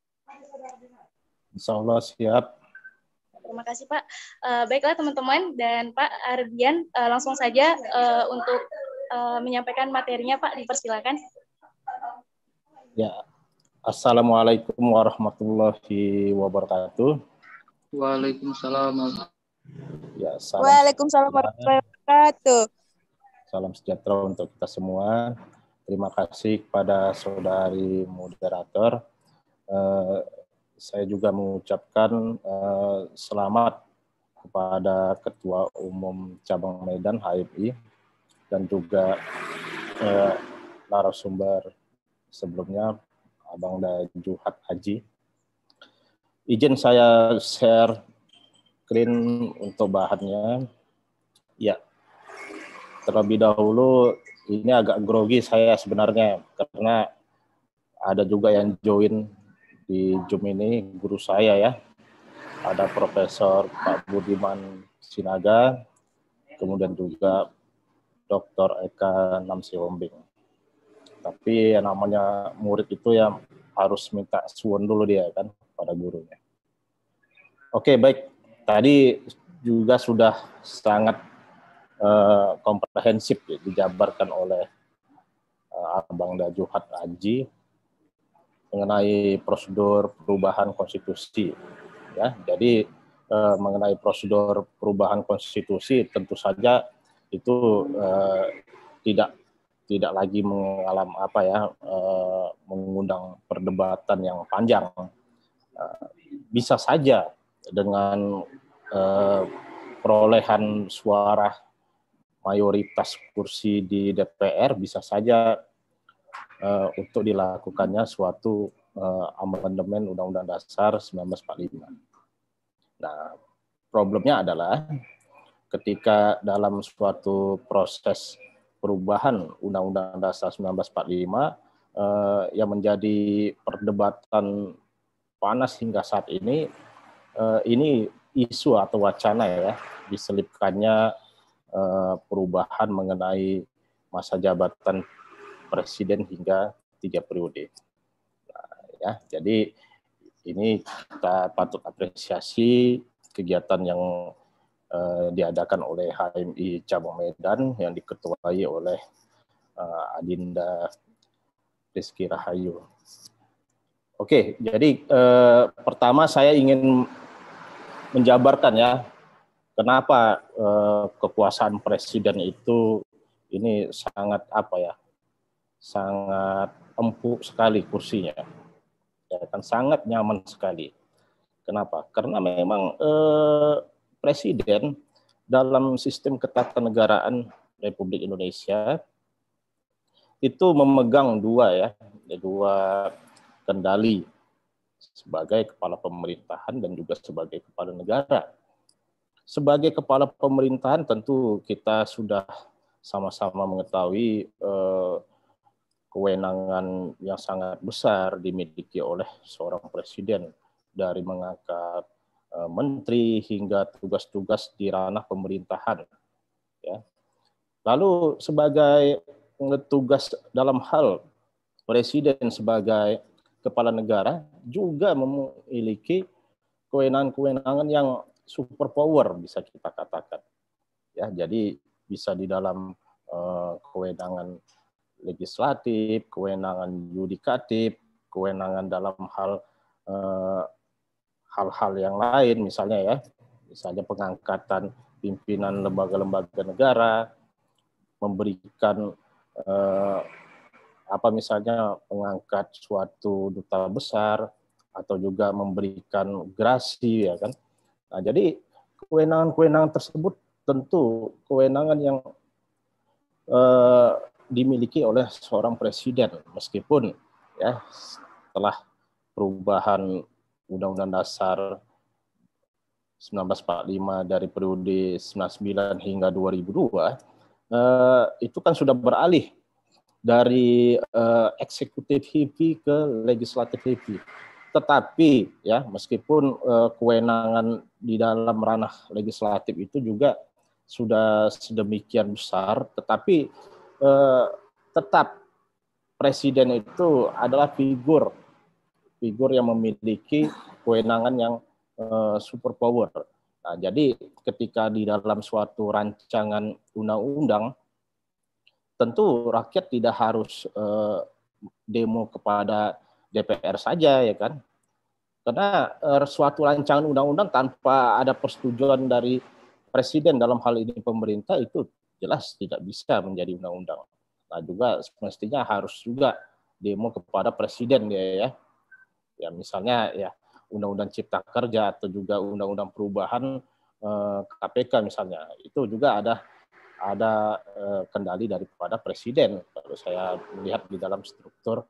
Insya Allah siap. Terima kasih Pak. Baiklah teman-teman dan Pak Ardian, langsung saja untuk menyampaikan materinya Pak, dipersilakan. Ya, Assalamualaikum warahmatullahi wabarakatuh. Waalaikumsalam. Ya, Waalaikumsalam warahmatullahi wabarakatuh. Salam sejahtera untuk kita semua. Terima kasih kepada saudari moderator. Saya juga mengucapkan selamat kepada Ketua Umum Cabang Medan HMI dan juga narasumber sebelumnya Abangda Juhat Aji. Izin saya share screen untuk bahannya. Ya, terlebih dahulu ini agak grogi saya sebenarnya karena ada juga yang join di Zoom ini, guru saya ya. Ada Profesor Pak Budiman Sinaga, kemudian juga Dr. Eka Namsiombing. Tapi yang namanya murid itu ya harus minta suwun dulu dia kan pada gurunya. Oke, baik. Tadi juga sudah sangat komprehensif ya, dijabarkan oleh Abangda Juhat Aji mengenai prosedur perubahan konstitusi. Ya, jadi mengenai prosedur perubahan konstitusi tentu saja itu tidak lagi mengundang perdebatan yang panjang. Bisa saja dengan perolehan suara mayoritas kursi di DPR bisa saja untuk dilakukannya suatu amandemen Undang-Undang Dasar 1945. Nah, problemnya adalah ketika dalam suatu proses perubahan Undang-Undang Dasar 1945 yang menjadi perdebatan panas hingga saat ini isu atau wacana ya diselipkannya perubahan mengenai masa jabatan presiden hingga 3 periode. Nah, ya, jadi ini kita patut apresiasi kegiatan yang diadakan oleh HMI Cabang Medan yang diketuai oleh Adinda Rizky Rahayu. Oke, jadi pertama saya ingin menjabarkan ya kenapa kekuasaan presiden itu ini sangat sangat empuk sekali kursinya, ya kan, sangat nyaman sekali. Kenapa? Karena memang presiden dalam sistem ketatanegaraan Republik Indonesia itu memegang dua kendali sebagai kepala pemerintahan dan juga sebagai kepala negara. Sebagai kepala pemerintahan tentu kita sudah sama-sama mengetahui kewenangan yang sangat besar dimiliki oleh seorang presiden dari mengangkat menteri hingga tugas-tugas di ranah pemerintahan. Ya. Lalu sebagai tugas dalam hal presiden sebagai kepala negara juga memiliki kewenangan-kewenangan yang super power bisa kita katakan. Ya, jadi bisa di dalam kewenangan legislatif, kewenangan yudikatif, kewenangan dalam hal-hal yang lain, misalnya pengangkatan pimpinan lembaga-lembaga negara, memberikan misalnya mengangkat suatu duta besar atau juga memberikan gerasi, ya kan. Nah, jadi kewenangan-kewenangan tersebut tentu kewenangan yang dimiliki oleh seorang presiden, meskipun ya setelah perubahan Undang-Undang Dasar 1945 dari periode 99 hingga 2002 itu kan sudah beralih dari eksekutif heavy ke legislatif heavy. Tetapi ya meskipun kewenangan di dalam ranah legislatif itu juga sudah sedemikian besar, tetapi tetap presiden itu adalah figur yang memiliki kewenangan yang super power. Nah, jadi ketika di dalam suatu rancangan undang-undang, tentu rakyat tidak harus demo kepada DPR saja, ya kan? Karena suatu rancangan undang-undang tanpa ada persetujuan dari presiden, dalam hal ini pemerintah, itu jelas tidak bisa menjadi undang-undang. Nah, juga semestinya harus juga demo kepada presiden ya. Ya misalnya ya Undang-Undang Cipta Kerja atau juga Undang-Undang Perubahan KPK misalnya, itu juga ada kendali daripada presiden kalau saya melihat di dalam struktur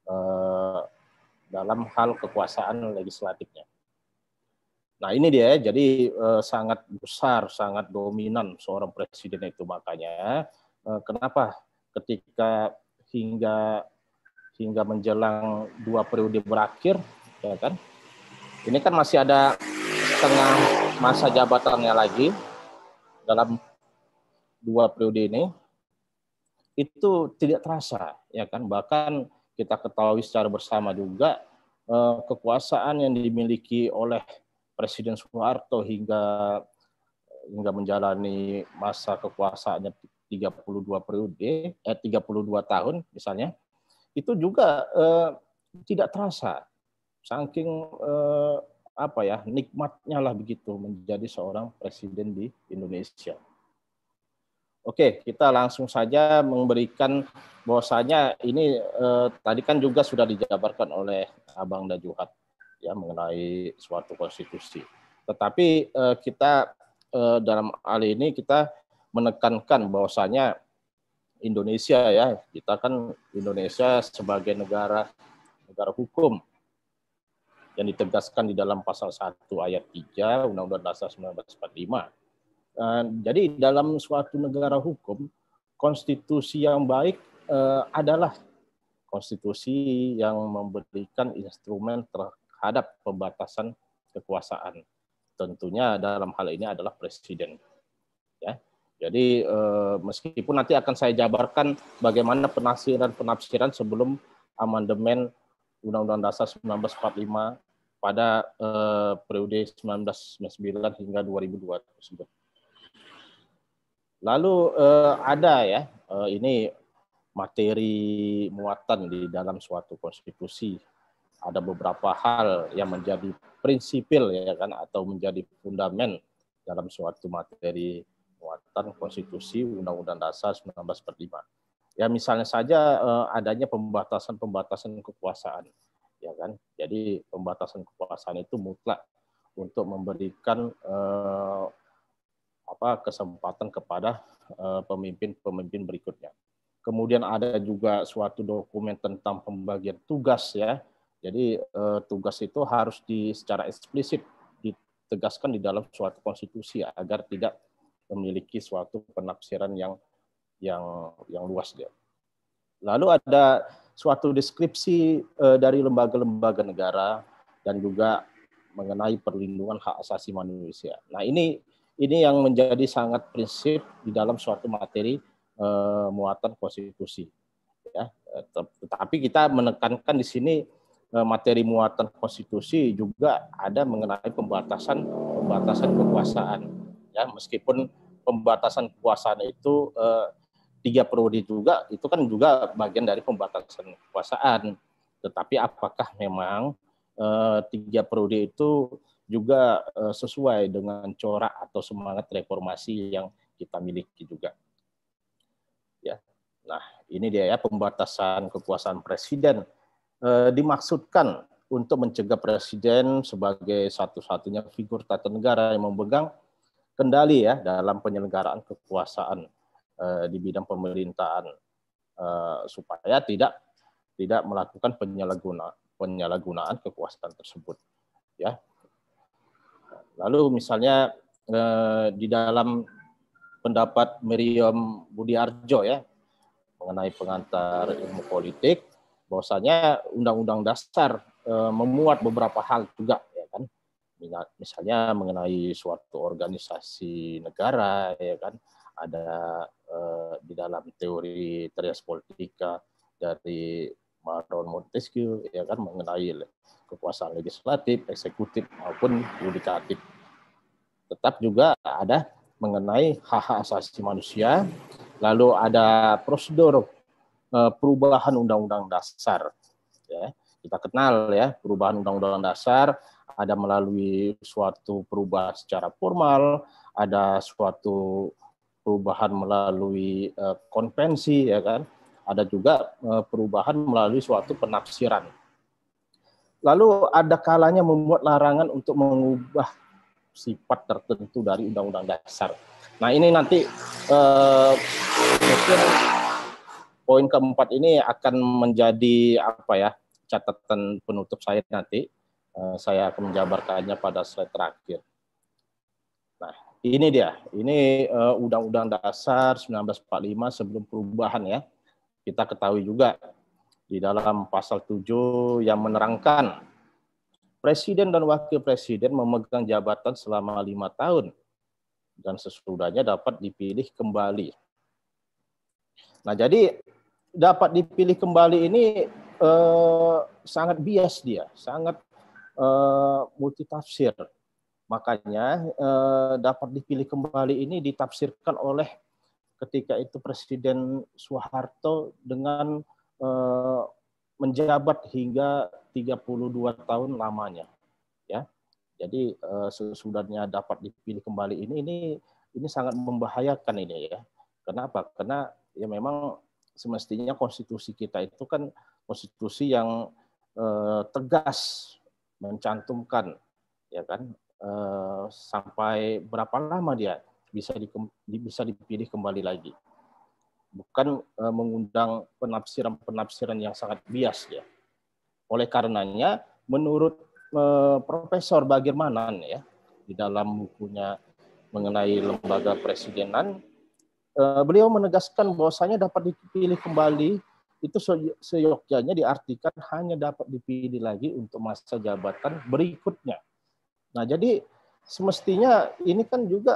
dalam hal kekuasaan legislatifnya. Nah ini dia, jadi sangat besar, sangat dominan seorang presiden itu. Makanya kenapa ketika hingga menjelang 2 periode berakhir, ya kan, ini kan masih ada setengah masa jabatannya lagi dalam 2 periode ini, itu tidak terasa, ya kan. Bahkan kita ketahui secara bersama juga kekuasaan yang dimiliki oleh Presiden Soeharto hingga menjalani masa kekuasaannya 32 tahun misalnya, itu juga tidak terasa, saking nikmatnya lah begitu menjadi seorang presiden di Indonesia. Oke, kita langsung saja memberikan bahwasanya ini tadi kan juga sudah dijabarkan oleh Abang Dajuhat ya mengenai suatu konstitusi. Tetapi kita dalam hal ini kita menekankan bahwasanya Indonesia ya, kita kan Indonesia sebagai negara hukum yang ditegaskan di dalam pasal 1 ayat 3 Undang-Undang Dasar 1945. Jadi dalam suatu negara hukum, konstitusi yang baik adalah konstitusi yang memberikan instrumen terhadap pembatasan kekuasaan. Tentunya dalam hal ini adalah presiden. Ya. Jadi meskipun nanti akan saya jabarkan bagaimana penafsiran sebelum amandemen Undang-Undang Dasar 1945 pada periode 1999 hingga 2002 tersebut. Lalu ada ya ini materi muatan di dalam suatu konstitusi. Ada beberapa hal yang menjadi prinsipil ya kan, atau menjadi fundamen dalam suatu materi muatan konstitusi Undang-Undang Dasar 1945. Ya misalnya saja adanya pembatasan kekuasaan, ya kan. Jadi pembatasan kekuasaan itu mutlak untuk memberikan kesempatan kepada pemimpin berikutnya. Kemudian ada juga suatu dokumen tentang pembagian tugas ya. Jadi tugas itu harus secara eksplisit ditegaskan di dalam suatu konstitusi agar tidak memiliki suatu penafsiran yang luas dia. Lalu ada suatu deskripsi dari lembaga-lembaga negara dan juga mengenai perlindungan hak asasi manusia. Nah, ini yang menjadi sangat prinsip di dalam suatu materi muatan konstitusi. Ya, tetapi kita menekankan di sini materi muatan konstitusi juga ada mengenai pembatasan kekuasaan. Ya, meskipun pembatasan kekuasaan itu 3 periode juga, itu kan juga bagian dari pembatasan kekuasaan. Tetapi apakah memang 3 periode itu juga sesuai dengan corak atau semangat reformasi yang kita miliki juga. Ya. Nah, ini dia ya pembatasan kekuasaan presiden. Dimaksudkan untuk mencegah presiden sebagai satu-satunya figur tata negara yang memegang kendali ya dalam penyelenggaraan kekuasaan di bidang pemerintahan supaya tidak melakukan penyalahgunaan kekuasaan tersebut ya. Lalu misalnya di dalam pendapat Miriam Budiarjo ya mengenai pengantar ilmu politik, bahwasanya Undang-Undang Dasar memuat beberapa hal juga ya kan, misalnya mengenai suatu organisasi negara ya kan, ada di dalam teori Trias Politica dari Baron Montesquieu ya kan mengenai kekuasaan legislatif, eksekutif maupun yudikatif. Tetap juga ada mengenai hak asasi manusia, lalu ada prosedur perubahan Undang-Undang Dasar. Ya, kita kenal ya perubahan Undang-Undang Dasar ada melalui suatu perubahan secara formal, ada suatu perubahan melalui konvensi ya kan, ada juga perubahan melalui suatu penafsiran. Lalu ada kalanya membuat larangan untuk mengubah sifat tertentu dari Undang-Undang Dasar. Nah ini nanti mungkin poin keempat ini akan menjadi apa ya catatan penutup saya nanti. Saya akan menjabarkannya pada slide terakhir. Nah ini dia, ini Undang-Undang Dasar 1945 sebelum perubahan ya. Kita ketahui juga di dalam pasal 7 yang menerangkan Presiden dan Wakil Presiden memegang jabatan selama 5 tahun dan sesudahnya dapat dipilih kembali. Nah, jadi dapat dipilih kembali ini sangat bias dia, sangat multitafsir. Makanya dapat dipilih kembali ini ditafsirkan oleh ketika itu Presiden Soeharto dengan menjabat hingga 32 tahun lamanya ya. Jadi sesudahnya dapat dipilih kembali ini sangat membahayakan ini ya. Kenapa? Karena ya memang semestinya konstitusi kita itu kan konstitusi yang tegas mencantumkan ya kan sampai berapa lama dia bisa dipilih kembali lagi. Bukan mengundang penafsiran yang sangat bias ya. Oleh karenanya, menurut Profesor Bagirmanan ya di dalam bukunya mengenai lembaga presidenan, beliau menegaskan bahwasanya dapat dipilih kembali itu seyogyanya diartikan hanya dapat dipilih lagi untuk masa jabatan berikutnya. Nah, jadi semestinya ini kan juga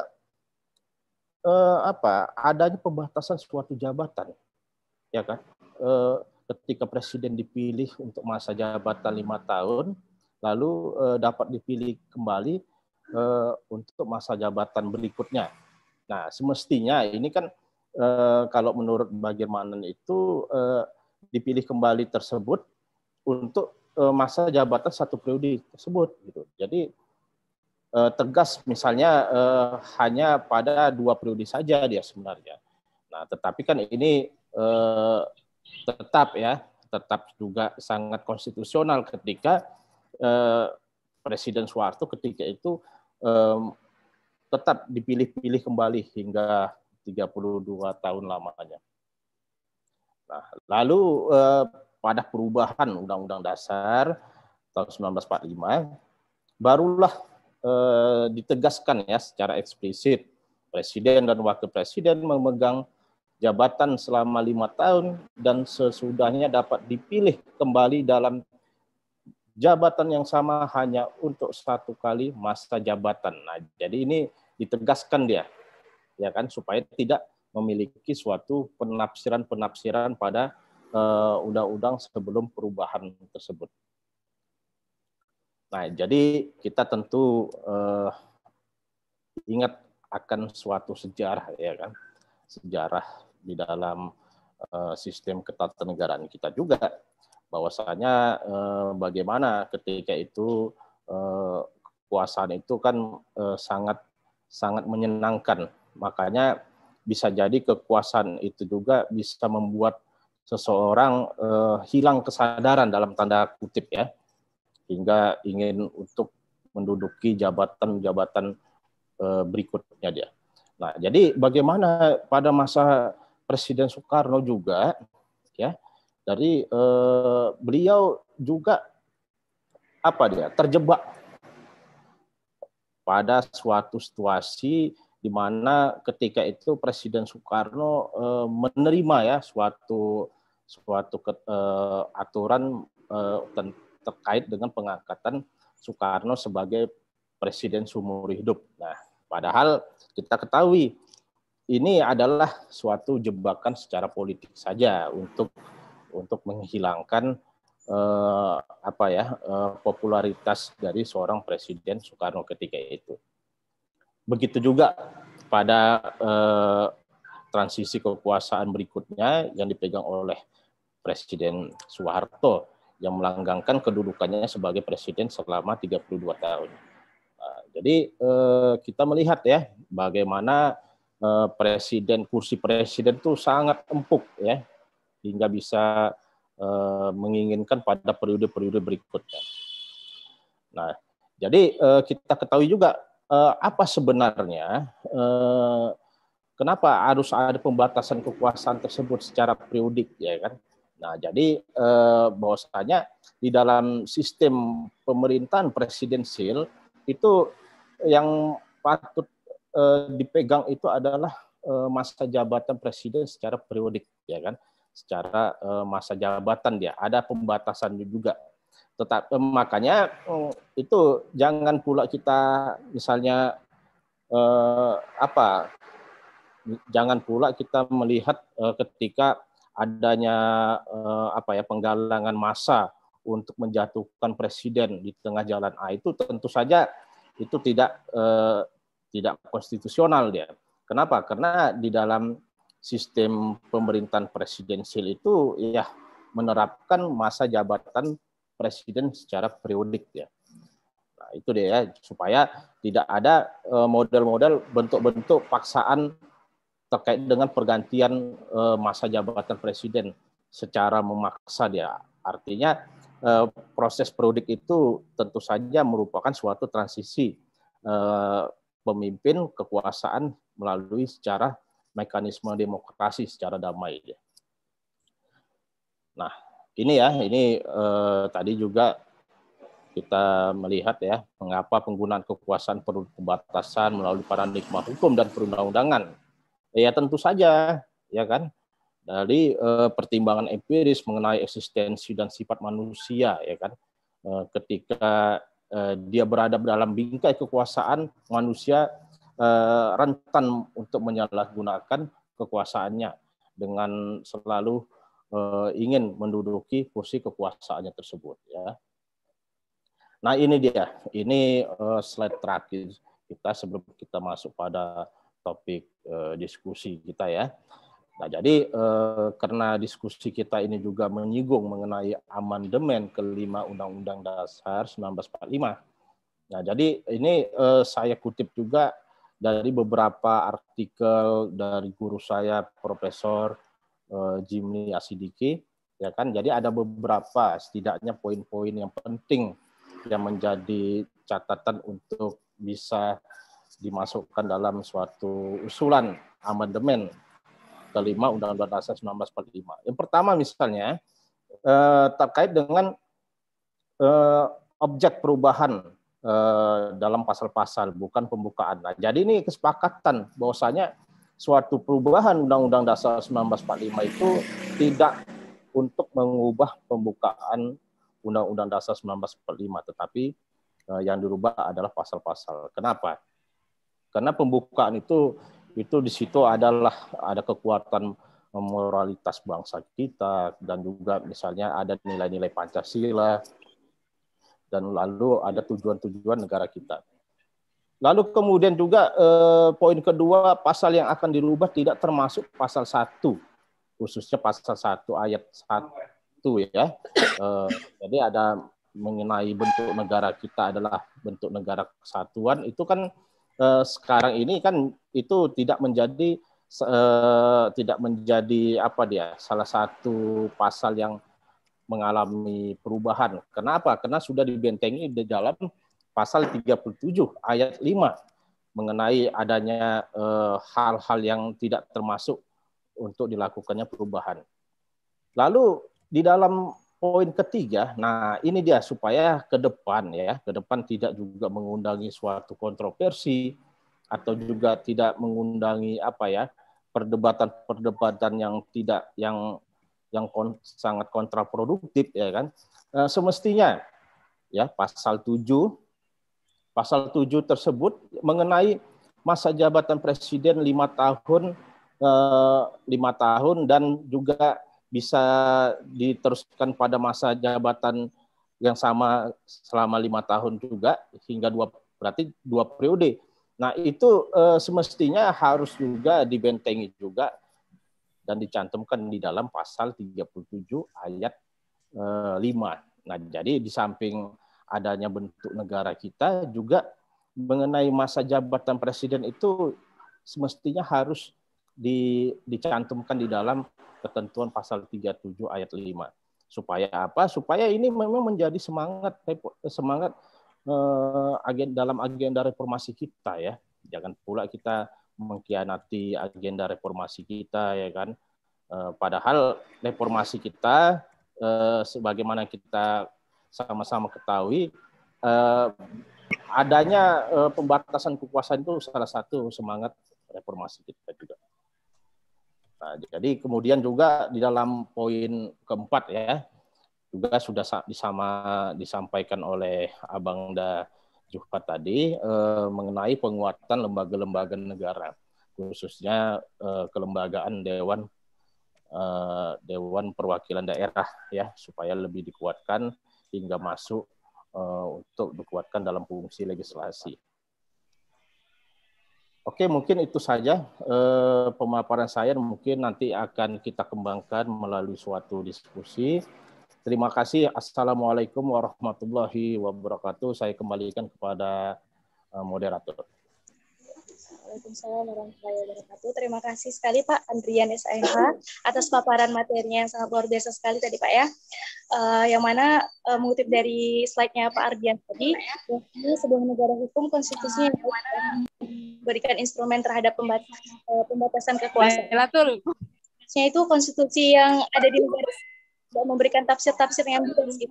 adanya pembatasan suatu jabatan ya kan, ketika presiden dipilih untuk masa jabatan 5 tahun lalu dapat dipilih kembali untuk masa jabatan berikutnya. Nah semestinya ini kan kalau menurut Bagirmanan itu dipilih kembali tersebut untuk masa jabatan 1 periode tersebut gitu. Jadi tegas misalnya hanya pada 2 periode saja dia sebenarnya. Nah, tetapi kan ini tetap juga sangat konstitusional ketika Presiden Soeharto ketika itu tetap dipilih kembali hingga 32 tahun lamanya. Nah, lalu pada perubahan Undang-Undang Dasar tahun 1945 barulah ditegaskan ya secara eksplisit Presiden dan Wakil Presiden memegang jabatan selama 5 tahun dan sesudahnya dapat dipilih kembali dalam jabatan yang sama hanya untuk 1 kali masa jabatan. Nah, jadi ini ditegaskan dia, ya kan, supaya tidak memiliki suatu penafsiran pada undang-undang sebelum perubahan tersebut. Nah, jadi kita tentu ingat akan suatu sejarah, ya kan, sejarah di dalam sistem ketatanegaraan kita juga, bahwasanya bagaimana ketika itu kekuasaan itu kan sangat menyenangkan, makanya bisa jadi kekuasaan itu juga bisa membuat seseorang hilang kesadaran dalam tanda kutip ya, hingga ingin untuk menduduki jabatan-jabatan berikutnya dia. Nah, jadi bagaimana pada masa Presiden Soekarno juga, ya, dari beliau juga terjebak pada suatu situasi di mana ketika itu Presiden Soekarno menerima ya suatu aturan terkait dengan pengangkatan Soekarno sebagai presiden seumur hidup. Nah, padahal kita ketahui ini adalah suatu jebakan secara politik saja untuk menghilangkan popularitas dari seorang Presiden Soekarno ketika itu. Begitu juga pada transisi kekuasaan berikutnya yang dipegang oleh Presiden Soeharto yang melanggengkan kedudukannya sebagai presiden selama 32 tahun. Nah, jadi kita melihat ya bagaimana kursi presiden itu sangat empuk ya, hingga bisa menginginkan pada periode-periode berikutnya. Nah, jadi kita ketahui juga apa sebenarnya kenapa harus ada pembatasan kekuasaan tersebut secara periodik, ya kan? Nah, jadi bahwasanya di dalam sistem pemerintahan presidensil itu yang patut dipegang itu adalah masa jabatan presiden secara periodik, ya kan? Secara masa jabatan dia ada pembatasan juga. Makanya itu jangan pula kita misalnya jangan pula kita melihat ketika adanya penggalangan massa untuk menjatuhkan presiden di tengah jalan. Itu tentu saja itu tidak konstitusional dia. Kenapa? Karena di dalam sistem pemerintahan presidensil itu ya menerapkan masa jabatan presiden secara periodik ya. Nah, itu dia ya, supaya tidak ada model-model bentuk-bentuk paksaan terkait dengan pergantian masa jabatan presiden secara memaksa dia. Artinya proses periodik itu tentu saja merupakan suatu transisi pemimpin kekuasaan melalui secara mekanisme demokrasi secara damai. Nah, ini tadi juga kita melihat ya mengapa penggunaan kekuasaan perlu pembatasan melalui paradigma hukum dan perundang-undangan. Ya tentu saja, ya kan, dari pertimbangan empiris mengenai eksistensi dan sifat manusia, ya kan, ketika dia berada dalam bingkai kekuasaan, manusia rentan untuk menyalahgunakan kekuasaannya dengan selalu ingin menduduki posisi kekuasaannya tersebut, ya. Nah, ini dia, ini slide terakhir kita sebelum kita masuk pada topik diskusi kita ya. Nah, jadi karena diskusi kita ini juga menyinggung mengenai amandemen kelima Undang-Undang Dasar 1945. Nah, jadi ini saya kutip juga dari beberapa artikel dari guru saya, Profesor Jimny Asidiki, ya kan. Jadi ada beberapa setidaknya poin-poin yang penting yang menjadi catatan untuk bisa dimasukkan dalam suatu usulan amandemen kelima Undang-Undang Dasar 1945. Yang pertama misalnya terkait dengan objek perubahan dalam pasal-pasal, bukan pembukaan. Nah, jadi ini kesepakatan bahwasanya suatu perubahan Undang-Undang Dasar 1945 itu tidak untuk mengubah pembukaan Undang-Undang Dasar 1945, tetapi yang dirubah adalah pasal-pasal. Kenapa? Karena pembukaan itu di situ adalah ada kekuatan moralitas bangsa kita, dan juga misalnya ada nilai-nilai Pancasila, dan lalu ada tujuan-tujuan negara kita. Lalu kemudian juga poin kedua, pasal yang akan dirubah tidak termasuk pasal 1, khususnya pasal 1 ayat 1 ya. Jadi ada mengenai bentuk negara kita adalah bentuk negara kesatuan, itu kan sekarang ini kan itu tidak menjadi salah satu pasal yang mengalami perubahan. Kenapa? Karena sudah dibentengi di dalam pasal 37 ayat 5 mengenai adanya hal-hal yang tidak termasuk untuk dilakukannya perubahan. Lalu di dalam poin ketiga, nah ini dia supaya ke depan tidak juga mengundangi suatu kontroversi atau juga tidak mengundangi perdebatan yang sangat kontraproduktif ya kan. Semestinya ya pasal 7 tersebut mengenai masa jabatan presiden 5 tahun dan juga bisa diteruskan pada masa jabatan yang sama selama 5 tahun juga hingga berarti 2 periode. Nah itu semestinya harus juga dibentengi juga dan dicantumkan di dalam pasal 37 ayat 5. Nah jadi di samping adanya bentuk negara kita juga mengenai masa jabatan presiden itu semestinya harus dicantumkan di dalam ketentuan pasal 37 ayat 5. Supaya apa? Supaya ini memang menjadi semangat dalam agenda reformasi kita ya. Jangan pula kita mengkhianati agenda reformasi kita ya kan. Padahal reformasi kita sebagaimana kita sama-sama ketahui adanya pembatasan kekuasaan itu salah satu semangat reformasi kita juga. Nah, jadi kemudian juga di dalam poin keempat ya juga sudah disampaikan oleh Abang Juhat tadi mengenai penguatan lembaga-lembaga negara, khususnya kelembagaan Dewan Perwakilan Daerah ya supaya lebih dikuatkan hingga masuk untuk dikuatkan dalam fungsi legislasi. Oke, mungkin itu saja pemaparan saya. Mungkin nanti akan kita kembangkan melalui suatu diskusi. Terima kasih. Assalamualaikum warahmatullahi wabarakatuh. Saya kembalikan kepada moderator. Waalaikumsalam warahmatullahi wabarakatuh. Terima kasih sekali Pak Andrian SIH atas paparan materinya yang sangat luar biasa sekali tadi Pak ya. Yang mana mengutip dari slide-nya Pak Ardian tadi, ini sebuah negara hukum konstitusinya memberikan instrumen terhadap pembatasan kekuasaan. Itu konstitusi yang ada di negara memberikan tafsir-tafsir yang bebas gitu.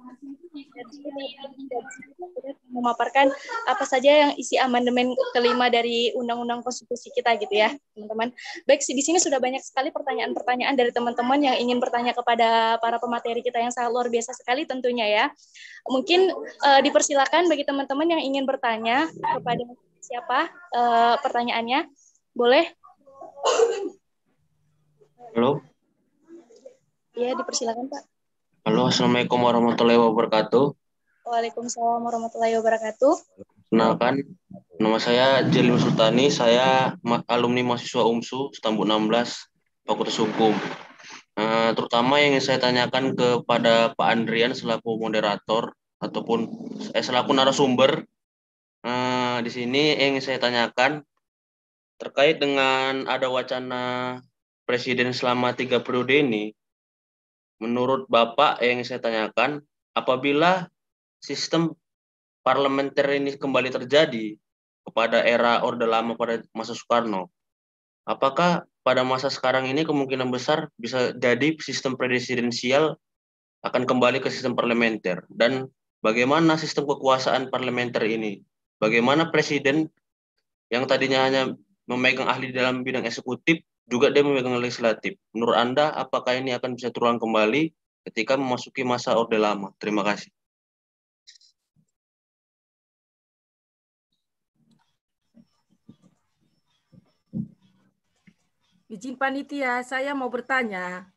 Memaparkan apa saja yang isi amandemen kelima dari Undang-Undang Konstitusi kita gitu ya, teman-teman. Baik, di sini sudah banyak sekali pertanyaan-pertanyaan dari teman-teman yang ingin bertanya kepada para pemateri kita yang sangat luar biasa sekali tentunya ya. Mungkin dipersilakan bagi teman-teman yang ingin bertanya kepada siapa pertanyaannya. Boleh? Halo. Ya, dipersilakan Pak. Halo, Assalamualaikum warahmatullahi wabarakatuh. Waalaikumsalam warahmatullahi wabarakatuh. Kenalkan, nama saya Jelim Sultani, saya alumni mahasiswa UMSU, Stambuk 16, Fakultas Hukum. Terutama yang ingin saya tanyakan kepada Pak Andrian selaku moderator ataupun selaku narasumber, di sini yang ingin saya tanyakan terkait dengan ada wacana presiden selama 3 periode ini. Menurut Bapak yang saya tanyakan, apabila sistem parlementer ini kembali terjadi kepada era Orde Lama pada masa Soekarno, apakah pada masa sekarang ini kemungkinan besar bisa jadi sistem presidensial akan kembali ke sistem parlementer? Dan bagaimana sistem kekuasaan parlementer ini? Bagaimana presiden yang tadinya hanya memegang ahli dalam bidang eksekutif, juga dia memegang legislatif. Menurut Anda, apakah ini akan bisa terulang kembali ketika memasuki masa Orde Lama? Terima kasih. Izin panitia, saya mau bertanya.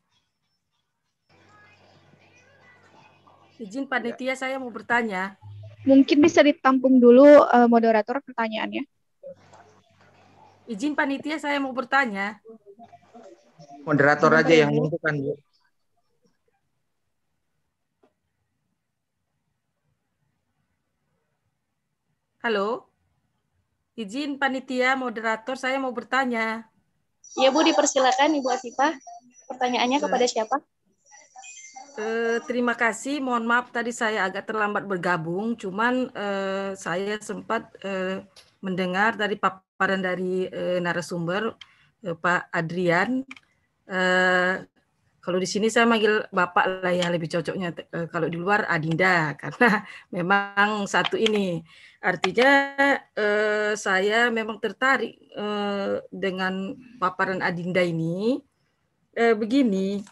Izin panitia, saya mau bertanya. Mungkin bisa ditampung dulu moderator pertanyaannya. Izin panitia, saya mau bertanya. Moderator Sebentar aja ya, yang Bu. menentukan, Bu. Halo? Izin panitia, moderator, saya mau bertanya. Ya Bu, dipersilakan Ibu Atifah. Pertanyaannya kepada siapa? Terima kasih, mohon maaf tadi saya agak terlambat bergabung, cuman saya sempat mendengar dari paparan dari narasumber Pak Adrian. Kalau di sini saya manggil Bapak lah ya, lebih cocoknya. Kalau di luar Adinda, karena memang satu ini. Artinya saya memang tertarik dengan paparan Adinda ini. Begini,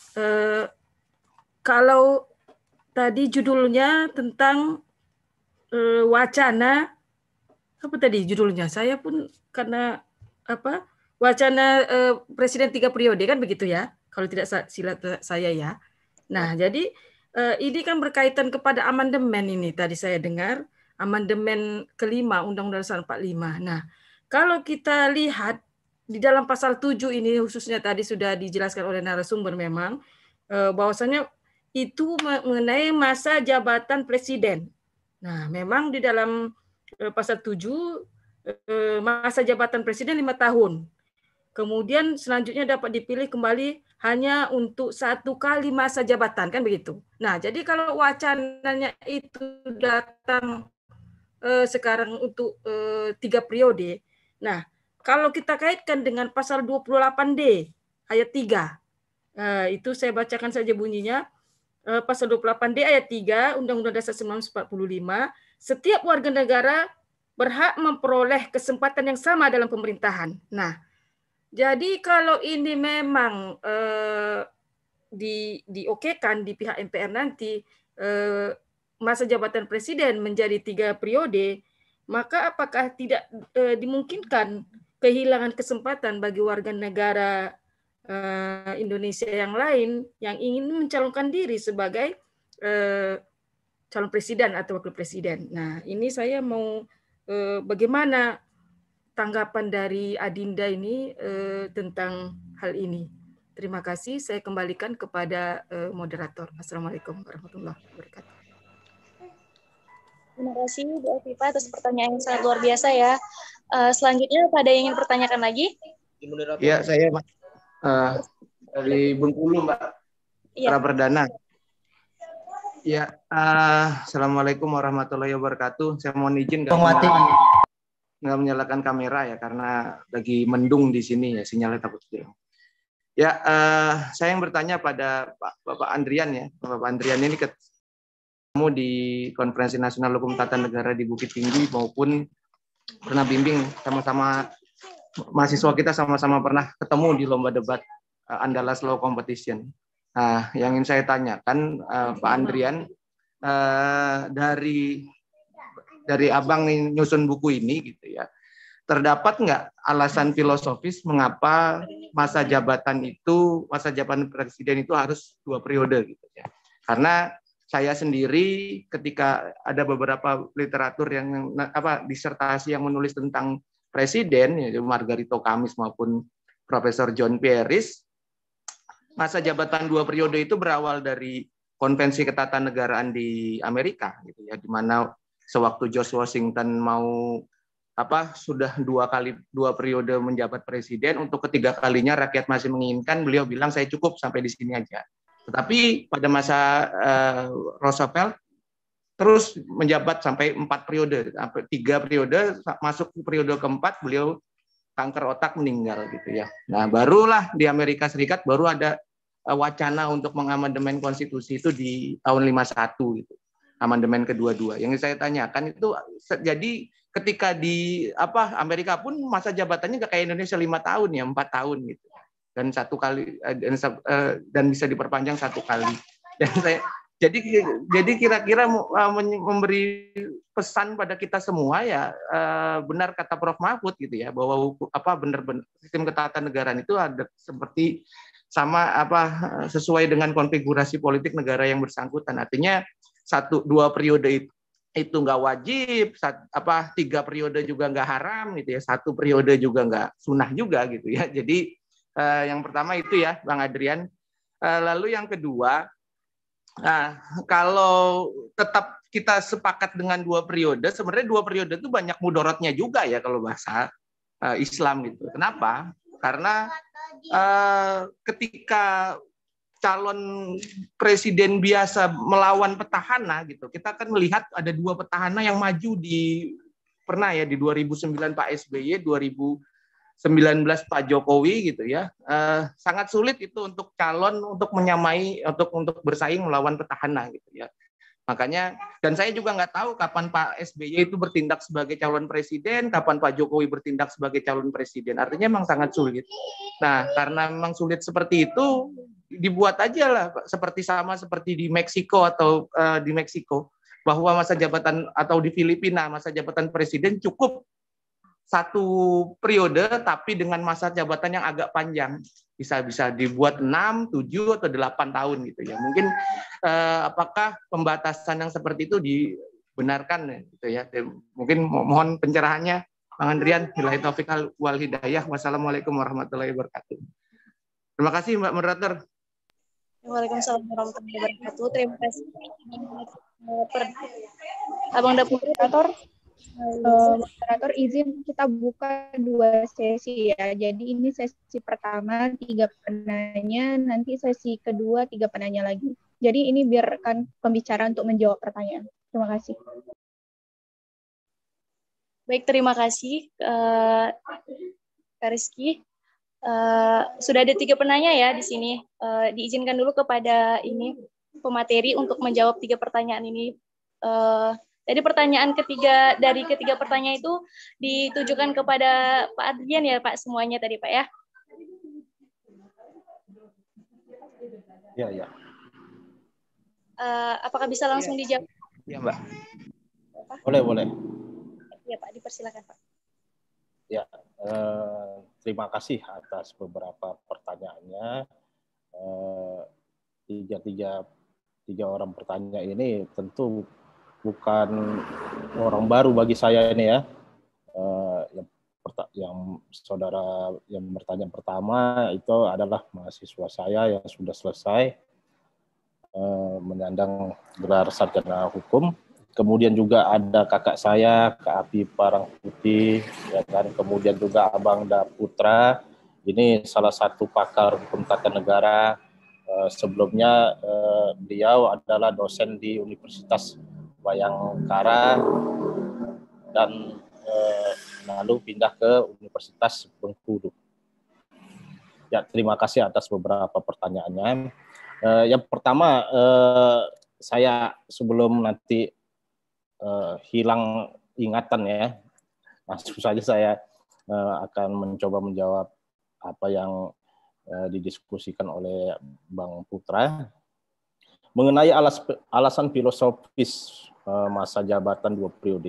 kalau tadi judulnya tentang wacana, apa tadi judulnya? Saya pun karena apa wacana presiden 3 periode kan begitu ya? Kalau tidak silat saya ya. Nah, jadi ini kan berkaitan kepada amandemen ini. Tadi saya dengar amandemen kelima Undang-Undang Dasar 45. Nah, kalau kita lihat di dalam pasal 7 ini khususnya tadi sudah dijelaskan oleh narasumber memang bahwasanya itu mengenai masa jabatan presiden. Nah, memang di dalam pasal 7 masa jabatan presiden 5 tahun. Kemudian selanjutnya dapat dipilih kembali hanya untuk 1 kali masa jabatan, kan begitu. Nah, jadi kalau wacananya itu datang sekarang untuk 3 periode. Nah, kalau kita kaitkan dengan pasal 28D ayat 3, itu saya bacakan saja bunyinya. Pasal 28D ayat 3 Undang-Undang Dasar 1945, setiap warga negara berhak memperoleh kesempatan yang sama dalam pemerintahan. Nah, jadi kalau ini memang diokekan di pihak MPR nanti masa jabatan presiden menjadi 3 periode, maka apakah tidak dimungkinkan kehilangan kesempatan bagi warga negara Indonesia yang lain yang ingin mencalonkan diri sebagai calon presiden atau wakil presiden. Nah, ini saya mau bagaimana tanggapan dari Adinda ini tentang hal ini. Terima kasih. Saya kembalikan kepada moderator. Assalamualaikum warahmatullahi wabarakatuh. Terima kasih Bu Atifah atas pertanyaan yang sangat luar biasa ya. Selanjutnya pada yang ingin pertanyakan lagi? Ya, saya dari Bengkulu, Mbak. Iya. Perdana. Ya, Assalamualaikum warahmatullahi wabarakatuh. Saya mohon izin nggak menyalakan kamera ya karena lagi mendung di sini ya, sinyalnya takut hilang. Ya, saya yang bertanya pada Bapak Andrian ya. Bapak Andrian ini ketemu di Konferensi Nasional Hukum Tata Negara di Bukit Tinggi maupun pernah bimbing sama-sama mahasiswa kita sama-sama pernah ketemu di lomba debat Andalas Law Competition. Nah, yang ingin saya tanyakan Pak Andrian, dari abang nyusun buku ini gitu ya, terdapat nggak alasan filosofis mengapa masa jabatan presiden itu harus 2 periode gitu ya? Karena saya sendiri ketika ada beberapa literatur yang disertasi yang menulis tentang presiden, yaitu Margarito Kamis maupun Profesor John Pieris, masa jabatan 2 periode itu berawal dari konvensi ketatanegaraan di Amerika, gitu ya, di mana sewaktu George Washington mau sudah 2 periode menjabat presiden, untuk ketiga kalinya rakyat masih menginginkan, beliau bilang saya cukup sampai di sini aja. Tetapi pada masa Roosevelt terus menjabat sampai 4 periode, 3 periode, masuk periode keempat beliau kanker otak meninggal gitu ya. Nah, barulah di Amerika Serikat baru ada wacana untuk mengamandemen konstitusi itu di tahun 51 gitu. Amandemen kedua-dua. Yang saya tanyakan itu jadi ketika di Amerika pun masa jabatannya nggak kayak Indonesia 5 tahun ya, 4 tahun gitu. Dan 1 kali dan bisa diperpanjang 1 kali. Dan Jadi kira-kira memberi pesan pada kita semua ya, benar kata Prof. Mahfud gitu ya, bahwa benar-benar sistem ketatanegaraan itu ada seperti sama sesuai dengan konfigurasi politik negara yang bersangkutan. Artinya 1-2 periode itu nggak wajib, 3 periode juga nggak haram gitu ya, 1 periode juga nggak sunah juga gitu ya. Jadi yang pertama itu ya, Bang Adrian. Lalu yang kedua, nah, kalau tetap kita sepakat dengan 2 periode, sebenarnya 2 periode itu banyak mudorotnya juga ya kalau bahasa Islam gitu. Kenapa? Karena ketika calon presiden biasa melawan petahana gitu, kita akan melihat ada 2 petahana yang maju di 2009 Pak SBY, 2019 Pak Jokowi gitu ya, sangat sulit itu untuk calon untuk menyamai untuk bersaing melawan petahana gitu ya. Makanya, dan saya juga nggak tahu kapan Pak SBY itu bertindak sebagai calon presiden, kapan Pak Jokowi bertindak sebagai calon presiden. Artinya memang sangat sulit. Nah, karena memang sulit seperti itu, dibuat aja lah seperti di Meksiko atau di Meksiko, bahwa masa jabatan atau di Filipina masa jabatan presiden cukup 1 periode tapi dengan masa jabatan yang agak panjang, bisa dibuat 6, 7 atau 8 tahun gitu ya. Mungkin apakah pembatasan yang seperti itu dibenarkan gitu ya. Mungkin mohon pencerahannya Bang Andrian. Billahi taufik wal hidayah. Wassalamualaikum warahmatullahi wabarakatuh. Terima kasih Mbak moderator. Waalaikumsalam warahmatullahi wabarakatuh. Terima kasih Abang Dapur moderator. Moderator izin kita buka 2 sesi ya. Jadi ini sesi pertama 3 penanya, nanti sesi kedua 3 penanya lagi. Jadi ini biarkan pembicara untuk menjawab pertanyaan. Terima kasih. Baik, terima kasih Kak Rizky. Sudah ada 3 penanya ya di sini. Diizinkan dulu kepada pemateri untuk menjawab 3 pertanyaan ini. Jadi pertanyaan dari ketiga pertanyaan itu ditujukan kepada Pak Adrian ya Pak, semuanya tadi Pak ya? Ya. Apakah bisa langsung dijawab? Iya Mbak. Boleh. Iya Pak, dipersilakan Pak. Ya, terima kasih atas beberapa pertanyaannya. Tiga orang pertanyaan ini tentu bukan orang baru bagi saya ini ya. Yang saudara yang bertanya pertama itu adalah mahasiswa saya yang sudah selesai menyandang gelar sarjana hukum. Kemudian juga ada kakak saya, Kak Api Parangputih, ya kan. Kemudian juga Abang Da Putra, ini salah satu pakar hukum tata negara. Sebelumnya beliau adalah dosen di Universitas Bayangkara dan lalu pindah ke Universitas Bengkulu. Ya, terima kasih atas beberapa pertanyaannya. Yang pertama, saya sebelum nanti hilang ingatan ya, langsung saja saya akan mencoba menjawab apa yang didiskusikan oleh Bang Putra mengenai alasan filosofis masa jabatan 2 periode.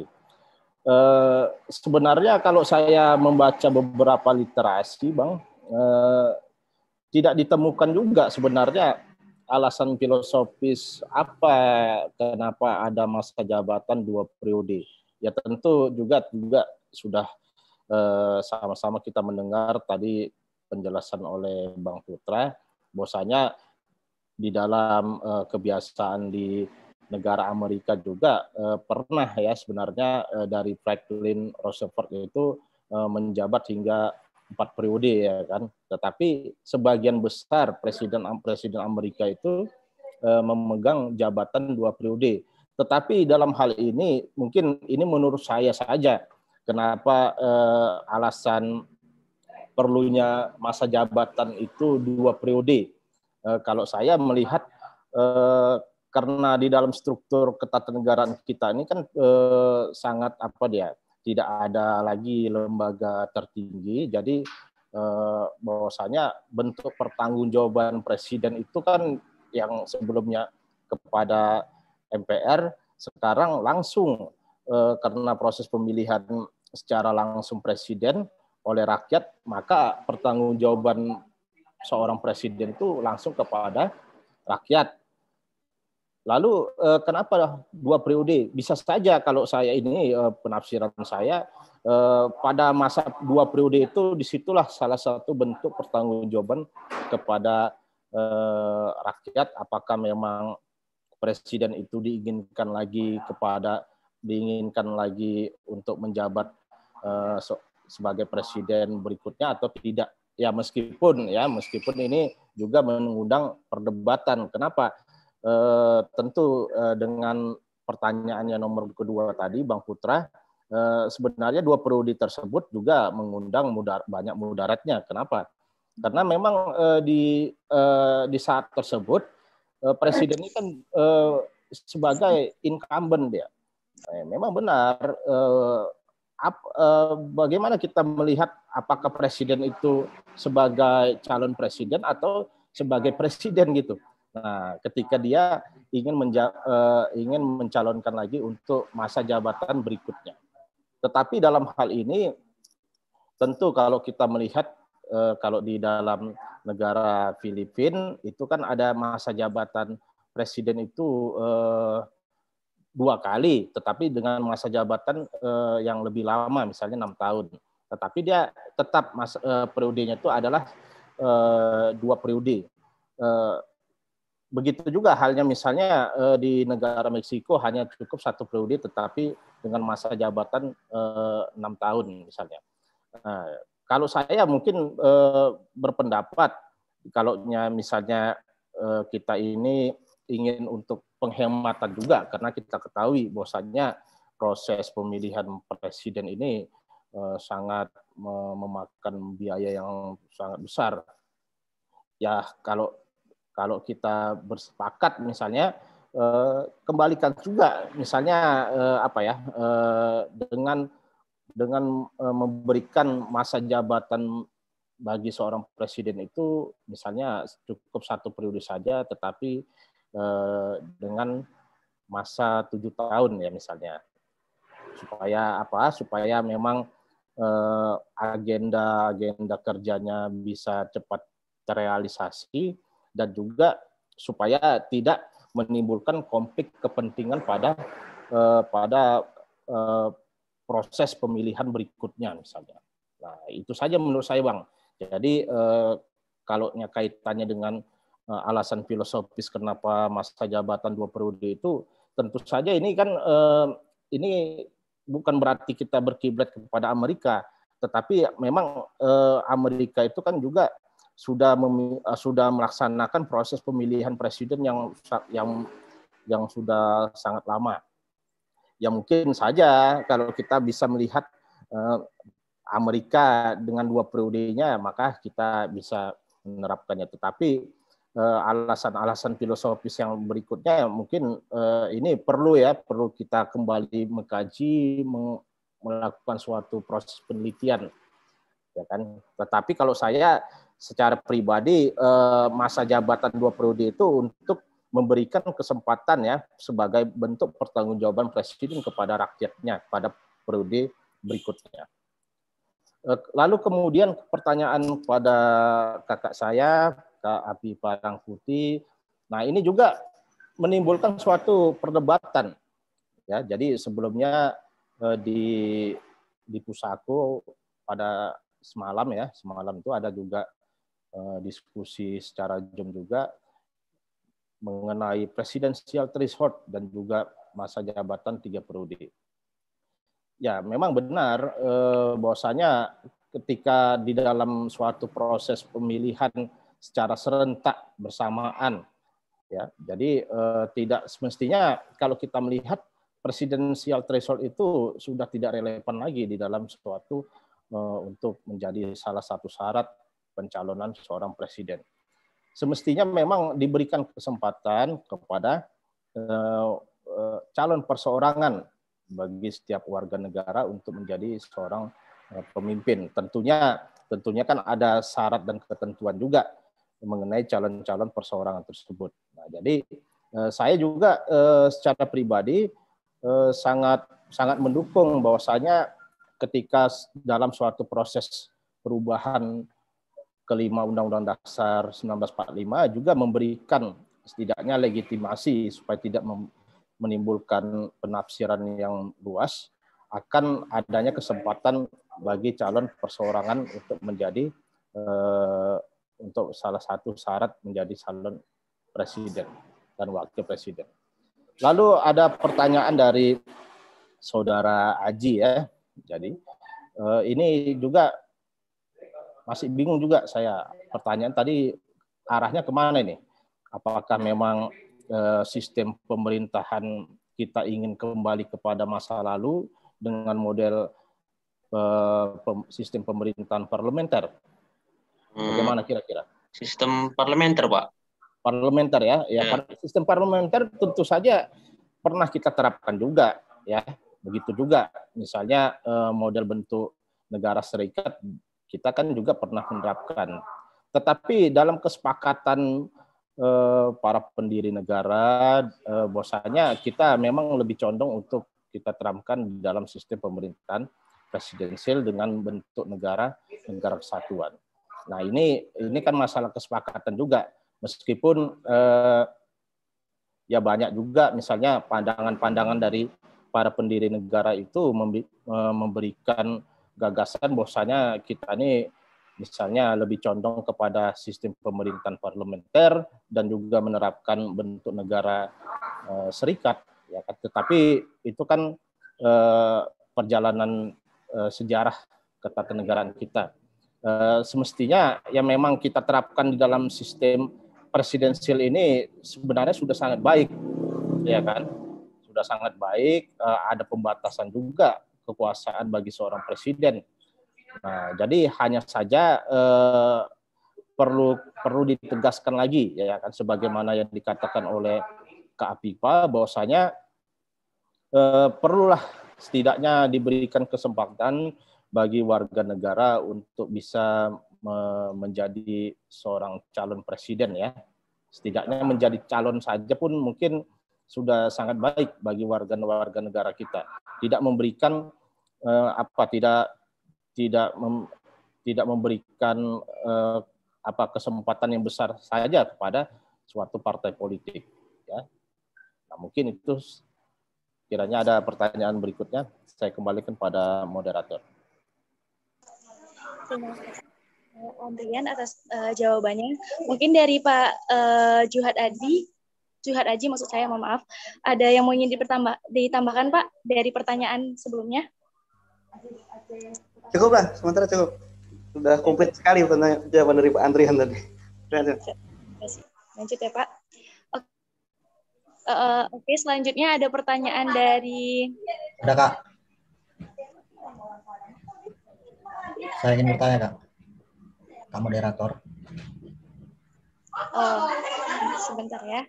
Sebenarnya kalau saya membaca beberapa literasi, Bang, tidak ditemukan juga sebenarnya alasan filosofis kenapa ada masa jabatan 2 periode. Ya tentu juga sudah sama-sama kita mendengar tadi penjelasan oleh Bang Putra, bahwasanya di dalam kebiasaan di negara Amerika juga pernah ya sebenarnya dari Franklin Roosevelt itu menjabat hingga 4 periode ya kan. Tetapi sebagian besar presiden Amerika itu memegang jabatan 2 periode. Tetapi dalam hal ini mungkin ini menurut saya saja kenapa alasan perlunya masa jabatan itu 2 periode. Kalau saya melihat karena di dalam struktur ketatanegaraan kita ini kan sangat tidak ada lagi lembaga tertinggi, jadi bahwasanya bentuk pertanggungjawaban presiden itu kan yang sebelumnya kepada MPR, sekarang langsung karena proses pemilihan secara langsung presiden oleh rakyat, maka pertanggungjawaban seorang presiden itu langsung kepada rakyat. Lalu kenapa 2 periode? Bisa saja kalau saya ini penafsiran saya pada masa 2 periode itu disitulah salah satu bentuk pertanggungjawaban kepada rakyat, apakah memang presiden itu diinginkan lagi untuk menjabat sebagai presiden berikutnya atau tidak. Ya meskipun ini juga mengundang perdebatan. Kenapa? Tentu dengan pertanyaan yang nomor kedua tadi, Bang Putra, sebenarnya 2 periode tersebut juga mengundang banyak mudaratnya. Kenapa? Karena memang di saat tersebut presiden ini kan sebagai incumbent dia. Memang benar. Bagaimana kita melihat apakah presiden itu sebagai calon presiden atau sebagai presiden gitu. Nah, ketika dia ingin mencalonkan lagi untuk masa jabatan berikutnya. Tetapi dalam hal ini tentu kalau kita melihat kalau di dalam negara Filipina itu kan ada masa jabatan presiden itu 2 kali, tetapi dengan masa jabatan yang lebih lama, misalnya 6 tahun. Tetapi dia tetap periodenya itu adalah 2 periode. Begitu juga halnya misalnya di negara Meksiko hanya cukup 1 periode, tetapi dengan masa jabatan 6 tahun misalnya. Kalau saya mungkin berpendapat, kalau misalnya kita ini ingin untuk penghematan juga, karena kita ketahui bahwasannya proses pemilihan presiden ini sangat memakan biaya yang sangat besar. Ya kalau kita bersepakat misalnya kembalikan juga misalnya dengan memberikan masa jabatan bagi seorang presiden itu misalnya cukup 1 periode saja, tetapi dengan masa 7 tahun ya misalnya, supaya memang agenda kerjanya bisa cepat terrealisasi dan juga supaya tidak menimbulkan konflik kepentingan pada proses pemilihan berikutnya misalnya. Nah, itu saja menurut saya, Bang. Jadi kalau kaitannya dengan alasan filosofis kenapa masa jabatan 2 periode itu, tentu saja ini kan ini bukan berarti kita berkiblat kepada Amerika, tetapi memang Amerika itu kan juga sudah melaksanakan proses pemilihan presiden yang sudah sangat lama. Ya mungkin saja kalau kita bisa melihat Amerika dengan 2 periodenya, maka kita bisa menerapkannya. Tetapi alasan-alasan filosofis yang berikutnya mungkin ini perlu kita kembali mengkaji, melakukan suatu proses penelitian, ya kan. Tetapi kalau saya secara pribadi masa jabatan 2 periode itu untuk memberikan kesempatan ya sebagai bentuk pertanggungjawaban presiden kepada rakyatnya pada periode berikutnya. Lalu kemudian pertanyaan pada kakak saya, Kak Api Parangkuti. Nah, ini juga menimbulkan suatu perdebatan. Ya, jadi sebelumnya di Pusako pada semalam itu ada juga diskusi secara Zoom juga mengenai presidensial threshold dan juga masa jabatan 3 periode. Ya, memang benar bahwasanya ketika di dalam suatu proses pemilihan secara serentak bersamaan, ya, jadi tidak semestinya kalau kita melihat presidensial threshold itu sudah tidak relevan lagi di dalam suatu untuk menjadi salah satu syarat pencalonan seorang presiden. Semestinya memang diberikan kesempatan kepada calon perseorangan bagi setiap warga negara untuk menjadi seorang pemimpin. Tentunya kan ada syarat dan ketentuan juga mengenai calon-calon perseorangan tersebut. Nah, jadi Saya juga secara pribadi sangat mendukung bahwasanya ketika dalam suatu proses perubahan kelima Undang-Undang Dasar 1945 juga memberikan setidaknya legitimasi supaya tidak menimbulkan penafsiran yang luas akan adanya kesempatan bagi calon perseorangan untuk menjadi untuk salah satu syarat menjadi calon presiden dan wakil presiden. Lalu ada pertanyaan dari Saudara Aji ya. Jadi ini juga masih bingung juga saya. Pertanyaan tadi arahnya kemana ini? Apakah memang sistem pemerintahan kita ingin kembali kepada masa lalu dengan model sistem pemerintahan parlementer? Bagaimana kira-kira? Sistem parlementer, Pak. Parlementer ya. Sistem parlementer tentu saja pernah kita terapkan juga ya. Begitu juga misalnya model bentuk negara serikat kita kan juga pernah menerapkan. Tetapi dalam kesepakatan para pendiri negara bahwasanya kita memang lebih condong untuk kita terapkan di dalam sistem pemerintahan presidensial dengan bentuk negara kesatuan. Nah, ini kan masalah kesepakatan juga. Meskipun ya banyak juga misalnya pandangan-pandangan dari para pendiri negara itu memberikan gagasan bahwasanya kita ini misalnya lebih condong kepada sistem pemerintahan parlementer dan juga menerapkan bentuk negara serikat ya. Tetapi itu kan perjalanan sejarah ketatanegaraan kita. Semestinya yang memang kita terapkan di dalam sistem presidensial ini sebenarnya sudah sangat baik, ya kan? Sudah sangat baik. Ada pembatasan juga kekuasaan bagi seorang presiden. Nah, jadi hanya saja perlu ditegaskan lagi, ya kan? Sebagaimana yang dikatakan oleh Kak Apipa, bahwasanya perlulah setidaknya diberikan kesempatan bagi warga negara untuk bisa menjadi seorang calon presiden ya. Setidaknya menjadi calon saja pun mungkin sudah sangat baik bagi warga negara kita. Tidak memberikan tidak memberikan kesempatan yang besar saja kepada suatu partai politik ya. Nah, mungkin itu kiranya ada pertanyaan berikutnya saya kembalikan pada moderator. Terima kasih Andrian atas jawabannya. Mungkin dari Pak Juhat Aji maksud saya, mohon maaf. Ada yang mau ingin ditambahkan Pak dari pertanyaan sebelumnya? Cukup lah, sementara cukup. Sudah komplit sekali jawaban dari Pak Andrian tadi. Lanjut ya Pak. Oke, selanjutnya ada pertanyaan dari... Ada Kak. Saya ingin bertanya Kak. Kak moderator. Oh, sebentar ya.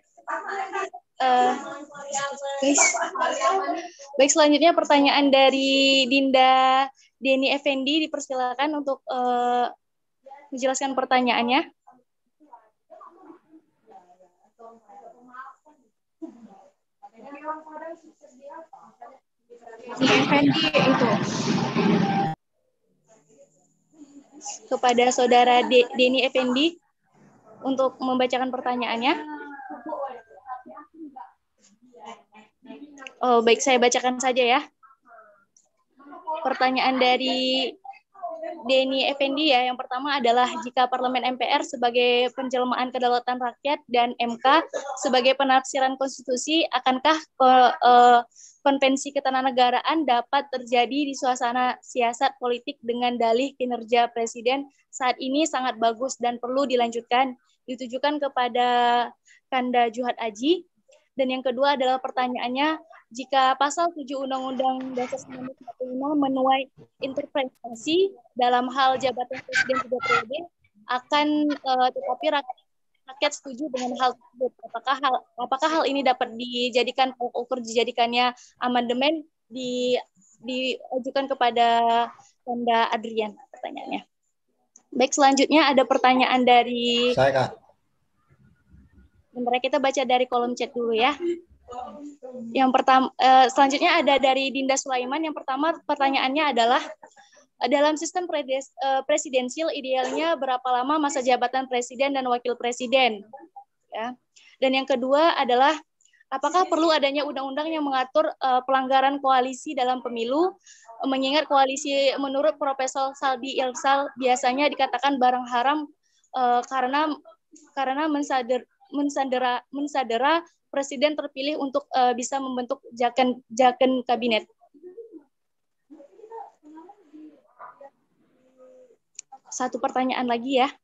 Baik, selanjutnya pertanyaan dari Dinda Deni Effendi, dipersilakan untuk menjelaskan pertanyaannya. Effendi itu. Kepada Saudara Deni Effendi untuk membacakan pertanyaannya. Oh, baik, saya bacakan saja ya. Pertanyaan dari Deni Effendi ya, yang pertama adalah jika Parlemen MPR sebagai penjelmaan kedaulatan rakyat dan MK sebagai penafsiran konstitusi, akankah konvensi ketenaganegaraan dapat terjadi di suasana siasat politik dengan dalih kinerja Presiden saat ini sangat bagus dan perlu dilanjutkan, ditujukan kepada Kanda Juhat Aji. Dan yang kedua adalah pertanyaannya, jika pasal 7 Undang-Undang Dasar 1945 menuai interpretasi dalam hal jabatan Presiden 3 periode, tetapi rakyat setuju dengan hal tersebut. Apakah hal ini dapat dijadikan ukur dijadikannya amandemen diajukan kepada Kanda Adrian pertanyaannya. Baik, selanjutnya ada pertanyaan dari saya Kak. Sebenarnya kita baca dari kolom chat dulu ya. Yang pertama, selanjutnya ada dari Dinda Sulaiman. Yang pertama pertanyaannya adalah, dalam sistem presidensial idealnya berapa lama masa jabatan presiden dan wakil presiden? Ya. Dan yang kedua adalah, apakah perlu adanya undang-undang yang mengatur pelanggaran koalisi dalam pemilu? Mengingat koalisi menurut Profesor Saldi Ilsal biasanya dikatakan barang haram karena mensandera presiden terpilih untuk bisa membentuk jaken kabinet. Satu pertanyaan lagi ya.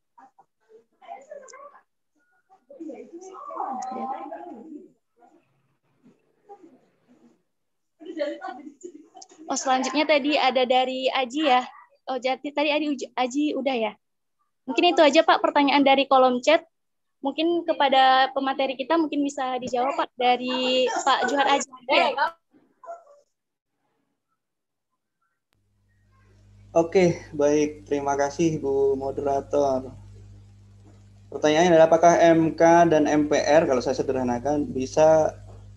Oh, selanjutnya tadi ada dari Aji ya. Oh, jadi tadi Aji udah ya. Mungkin itu aja Pak pertanyaan dari kolom chat. Mungkin kepada pemateri kita mungkin bisa dijawab Pak dari Pak Juhar Aji. Ya. Oke, baik. Terima kasih Bu Moderator. Pertanyaannya adalah apakah MK dan MPR, kalau saya sederhanakan, bisa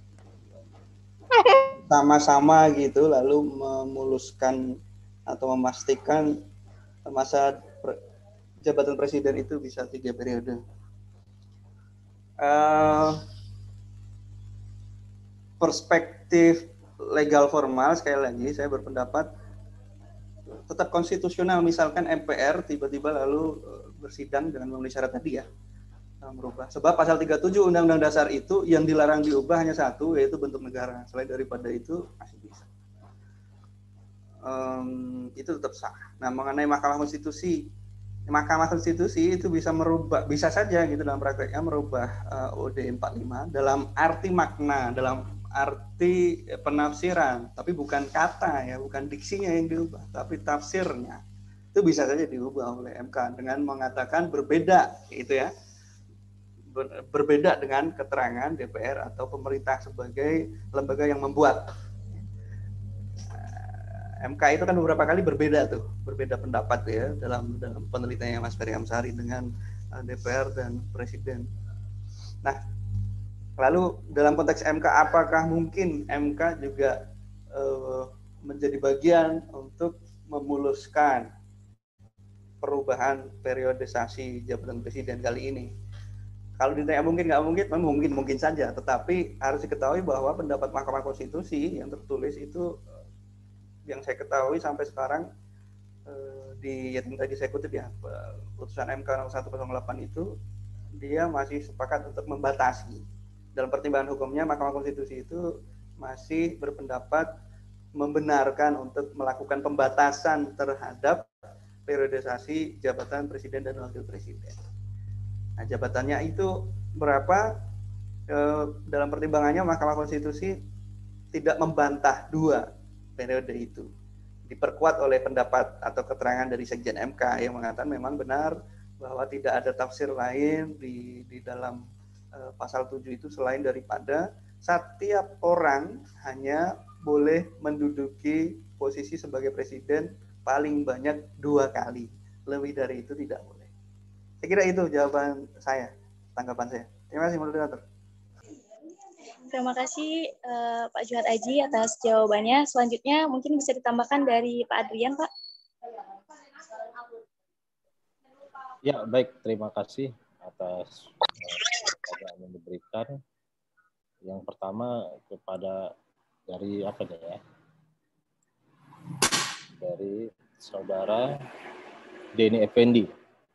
sama-sama gitu lalu memuluskan atau memastikan masa jabatan presiden itu bisa 3 periode. Perspektif legal formal, sekali lagi saya berpendapat tetap konstitusional. Misalkan MPR tiba-tiba lalu bersidang dengan memenuhi syarat tadi ya, merubah. Sebab pasal 37 Undang-Undang Dasar itu yang dilarang diubah hanya satu, yaitu bentuk negara. Selain daripada itu masih bisa. Itu tetap sah. Nah, mengenai Mahkamah Konstitusi itu bisa merubah, bisa saja gitu dalam prakteknya merubah UUD 45 dalam arti makna, dalam arti penafsiran, tapi bukan kata ya, bukan diksinya yang diubah, tapi tafsirnya. Itu bisa saja diubah oleh MK dengan mengatakan berbeda gitu ya. Berbeda dengan keterangan DPR atau pemerintah sebagai lembaga yang membuat. MK itu kan beberapa kali berbeda pendapat ya dalam penelitiannya Mas Ferry Amsari dengan DPR dan Presiden. Nah, lalu dalam konteks MK, apakah mungkin MK juga menjadi bagian untuk memuluskan perubahan periodisasi jabatan presiden kali ini? Kalau ditanya mungkin nggak mungkin saja, tetapi harus diketahui bahwa pendapat Mahkamah Konstitusi yang tertulis itu yang saya ketahui sampai sekarang yang tadi saya kutip ya, putusan MK 0108 itu dia masih sepakat untuk membatasi. Dalam pertimbangan hukumnya Mahkamah Konstitusi itu masih berpendapat membenarkan untuk melakukan pembatasan terhadap periodisasi jabatan presiden dan wakil presiden. Nah, jabatannya itu berapa? Dalam pertimbangannya Mahkamah Konstitusi tidak membantah 2 periode itu. Diperkuat oleh pendapat atau keterangan dari Sekjen MK yang mengatakan memang benar bahwa tidak ada tafsir lain di dalam pasal 7 itu selain daripada setiap orang hanya boleh menduduki posisi sebagai presiden paling banyak 2 kali. Lebih dari itu tidak boleh. Saya kira itu jawaban saya, tanggapan saya. Terima kasih moderator. Terima kasih Pak Juhar Aji atas jawabannya. Selanjutnya mungkin bisa ditambahkan dari Pak Adrian, Pak. Ya, baik. Terima kasih atas pertanyaan yang diberikan. Yang pertama kepada dari apa nih ya? Dari saudara Denny Effendi.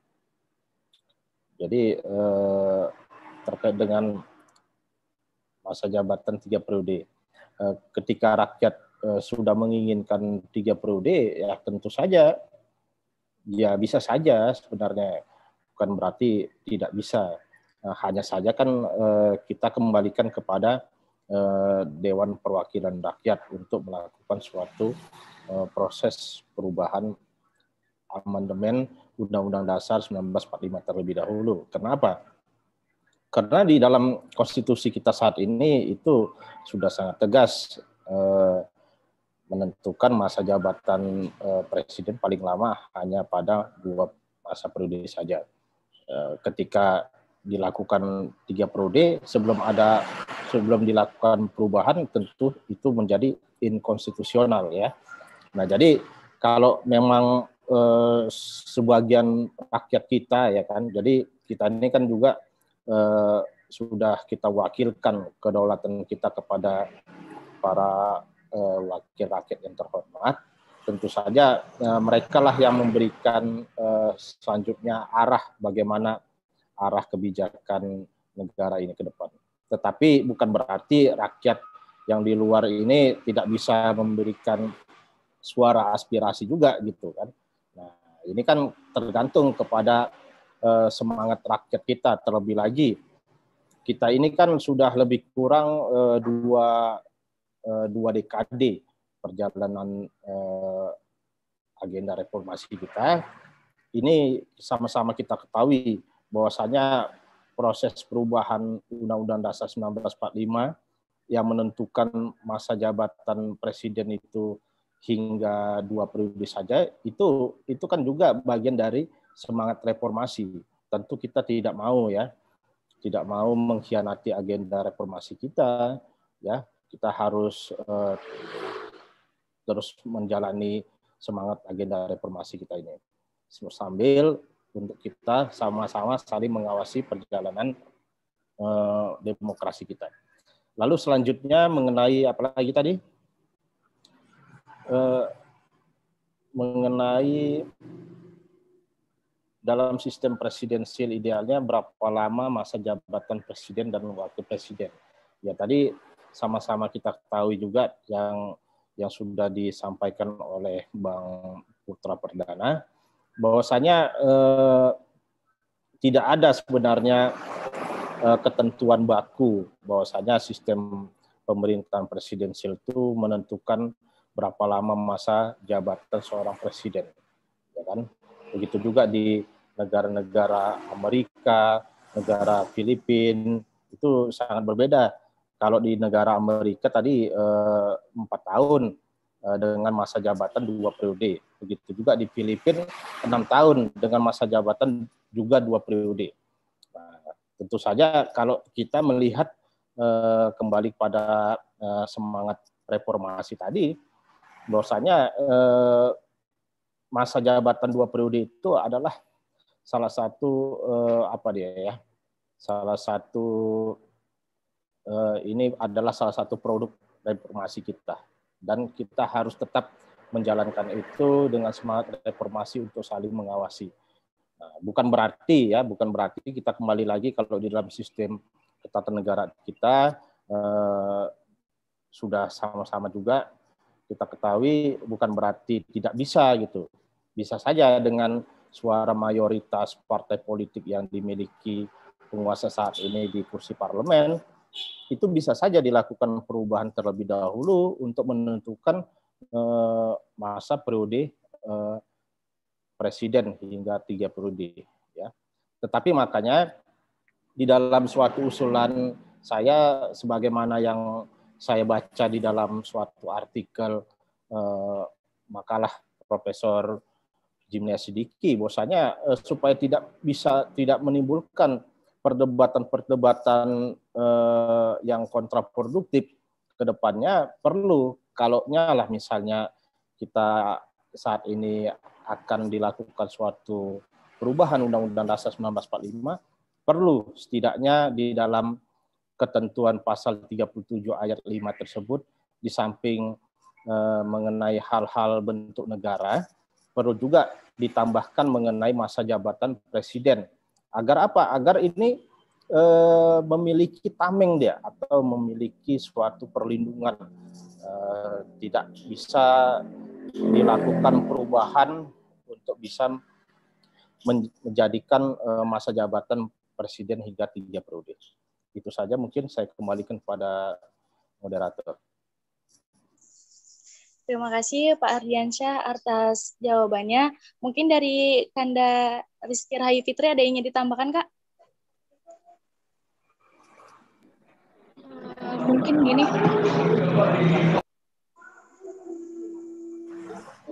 Jadi terkait dengan masa jabatan 3 periode. Ketika rakyat sudah menginginkan 3 periode, ya tentu saja, ya bisa saja sebenarnya. Bukan berarti tidak bisa. Hanya saja kan kita kembalikan kepada Dewan Perwakilan Rakyat untuk melakukan suatu proses perubahan amandemen Undang-Undang Dasar 1945 terlebih dahulu. Kenapa? Karena di dalam konstitusi kita saat ini itu sudah sangat tegas menentukan masa jabatan presiden paling lama hanya pada 2 masa periode saja. Ketika dilakukan 3 periode sebelum dilakukan perubahan, tentu itu menjadi inkonstitusional ya. Nah, jadi kalau memang sebagian rakyat kita ya kan, jadi kita ini kan juga sudah kita wakilkan kedaulatan kita kepada para wakil rakyat yang terhormat. Tentu saja mereka lah yang memberikan selanjutnya bagaimana arah kebijakan negara ini ke depan. Tetapi bukan berarti rakyat yang di luar ini tidak bisa memberikan suara aspirasi juga gitu kan. Nah, ini kan tergantung kepada semangat rakyat kita. Terlebih lagi kita ini kan sudah lebih kurang dua dekade perjalanan agenda reformasi kita. Ini sama-sama kita ketahui bahwasanya proses perubahan Undang-Undang Dasar 1945 yang menentukan masa jabatan presiden itu hingga 2 periode saja, itu kan juga bagian dari semangat reformasi. Tentu kita tidak mau mengkhianati agenda reformasi kita, ya. Kita harus terus menjalani semangat agenda reformasi kita ini, sambil untuk kita sama-sama saling mengawasi perjalanan demokrasi kita. Lalu selanjutnya mengenai apa lagi tadi? Mengenai dalam sistem presidensial idealnya berapa lama masa jabatan presiden dan wakil presiden. Ya tadi sama-sama kita ketahui juga yang sudah disampaikan oleh Bang Putra Perdana, bahwasanya tidak ada sebenarnya ketentuan baku bahwasanya sistem pemerintahan presidensial itu menentukan berapa lama masa jabatan seorang presiden, ya kan? Begitu juga di negara-negara Amerika, negara Filipina itu sangat berbeda. Kalau di negara Amerika tadi 4 tahun dengan masa jabatan 2 periode. Begitu juga di Filipina 6 tahun dengan masa jabatan juga 2 periode. Nah, tentu saja kalau kita melihat kembali pada semangat reformasi tadi, bahwasanya masa jabatan 2 periode itu adalah salah satu ini adalah salah satu produk reformasi kita. Dan kita harus tetap menjalankan itu dengan semangat reformasi untuk saling mengawasi. Nah, bukan berarti kita kembali lagi kalau di dalam sistem ketatanegaraan kita sudah sama-sama juga kita ketahui, bukan berarti tidak bisa gitu. Bisa saja dengan suara mayoritas partai politik yang dimiliki penguasa saat ini di kursi parlemen, itu bisa saja dilakukan perubahan terlebih dahulu untuk menentukan masa periode presiden hingga 3 periode. Ya. Tetapi makanya di dalam suatu usulan saya, sebagaimana yang saya baca di dalam suatu artikel makalah Profesor Jimnia Sidiki, bahwasanya supaya tidak menimbulkan perdebatan yang kontraproduktif ke depannya, perlu kalaunya lah misalnya kita saat ini akan dilakukan suatu perubahan Undang-Undang Dasar 1945, perlu setidaknya di dalam ketentuan pasal 37 ayat 5 tersebut, di samping mengenai hal-hal bentuk negara, perlu juga ditambahkan mengenai masa jabatan presiden. Agar apa? Agar ini memiliki tameng dia, atau memiliki suatu perlindungan. Tidak bisa dilakukan perubahan untuk bisa menjadikan masa jabatan presiden hingga 3 periode. Itu saja, mungkin saya kembalikan kepada moderator. Terima kasih Pak Ardiansyah atas jawabannya. Mungkin dari Kanda Rizky Rahayu Fitri ada yang ingin ditambahkan, Kak? Mungkin gini.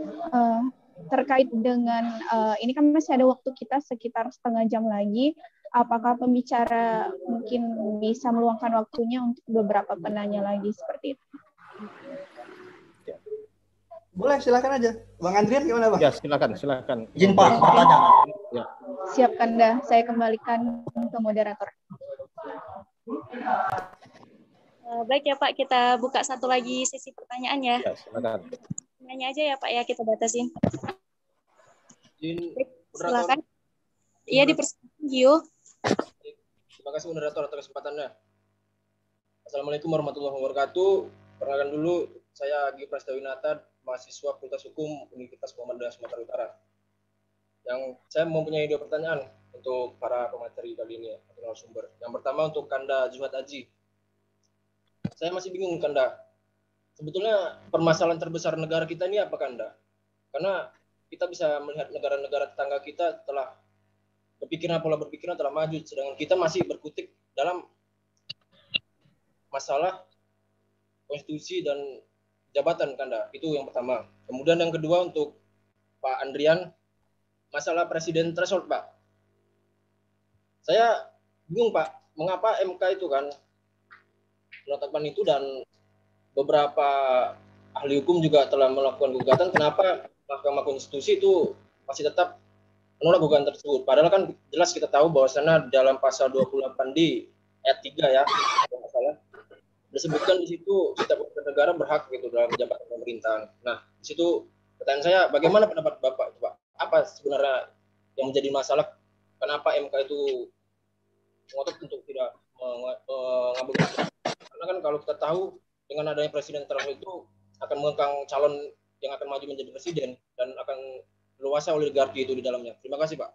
Terkait dengan ini kan masih ada waktu kita sekitar setengah jam lagi. apakah pembicara mungkin bisa meluangkan waktunya untuk beberapa penanya lagi seperti itu? Boleh, silakan aja. Bang Andrian gimana, Bang? Ya, silakan. Izin Pak, bertanya. Ya. Siap Kanda, saya kembalikan ke moderator. Baik ya Pak, kita buka satu lagi sesi pertanyaan ya. Ya, silakan. Nanya aja ya Pak ya, kita batasin. Izin Silakan. Iya, dipersilakan Gio. Terima kasih moderator atas kesempatannya. Assalamualaikum warahmatullahi wabarakatuh. Perkenalkan dulu, saya Gio Prastawinata, mahasiswa Fakultas Hukum Universitas Muhammadiyah Sumatera Utara. Yang saya mempunyai 2 pertanyaan untuk para pemateri kali ini atau narasumber. Yang pertama untuk Kanda Juhat Aji. Saya masih bingung Kanda. Sebetulnya permasalahan terbesar negara kita ini apa Kanda? Karena kita bisa melihat negara-negara tetangga kita telah pola berpikirnya telah maju, sedangkan kita masih berkutik dalam masalah konstitusi dan jabatan Kanda. Itu yang pertama. Kemudian yang kedua untuk Pak Andrian, masalah presiden threshold Pak. Saya bingung Pak, mengapa MK itu kan menetapkan itu dan beberapa ahli hukum juga telah melakukan gugatan, kenapa Mahkamah Konstitusi itu masih tetap menolak gugatan tersebut. Padahal kan jelas kita tahu bahwasannya dalam pasal 28 di ayat 3 ya, kalau nggak salah, disebutkan di situ setiap negara berhak gitu dalam jabatan pemerintahan. Nah, di situ pertanyaan saya, bagaimana pendapat Bapak, Pak? Apa sebenarnya yang menjadi masalah? Kenapa MK itu ngotot untuk tidak mengabulkan? Karena kan kalau kita tahu dengan adanya presiden threshold itu akan mengekang calon yang akan maju menjadi presiden dan akan luasa oligarki itu di dalamnya. Terima kasih, Pak.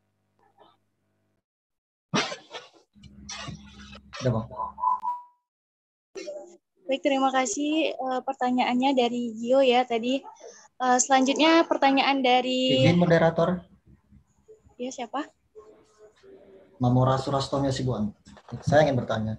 Baik, terima kasih pertanyaannya dari Gio ya tadi. Selanjutnya pertanyaan dari... Izin moderator. Ya, siapa? Mamora Surastomya Sibuan. Saya ingin bertanya.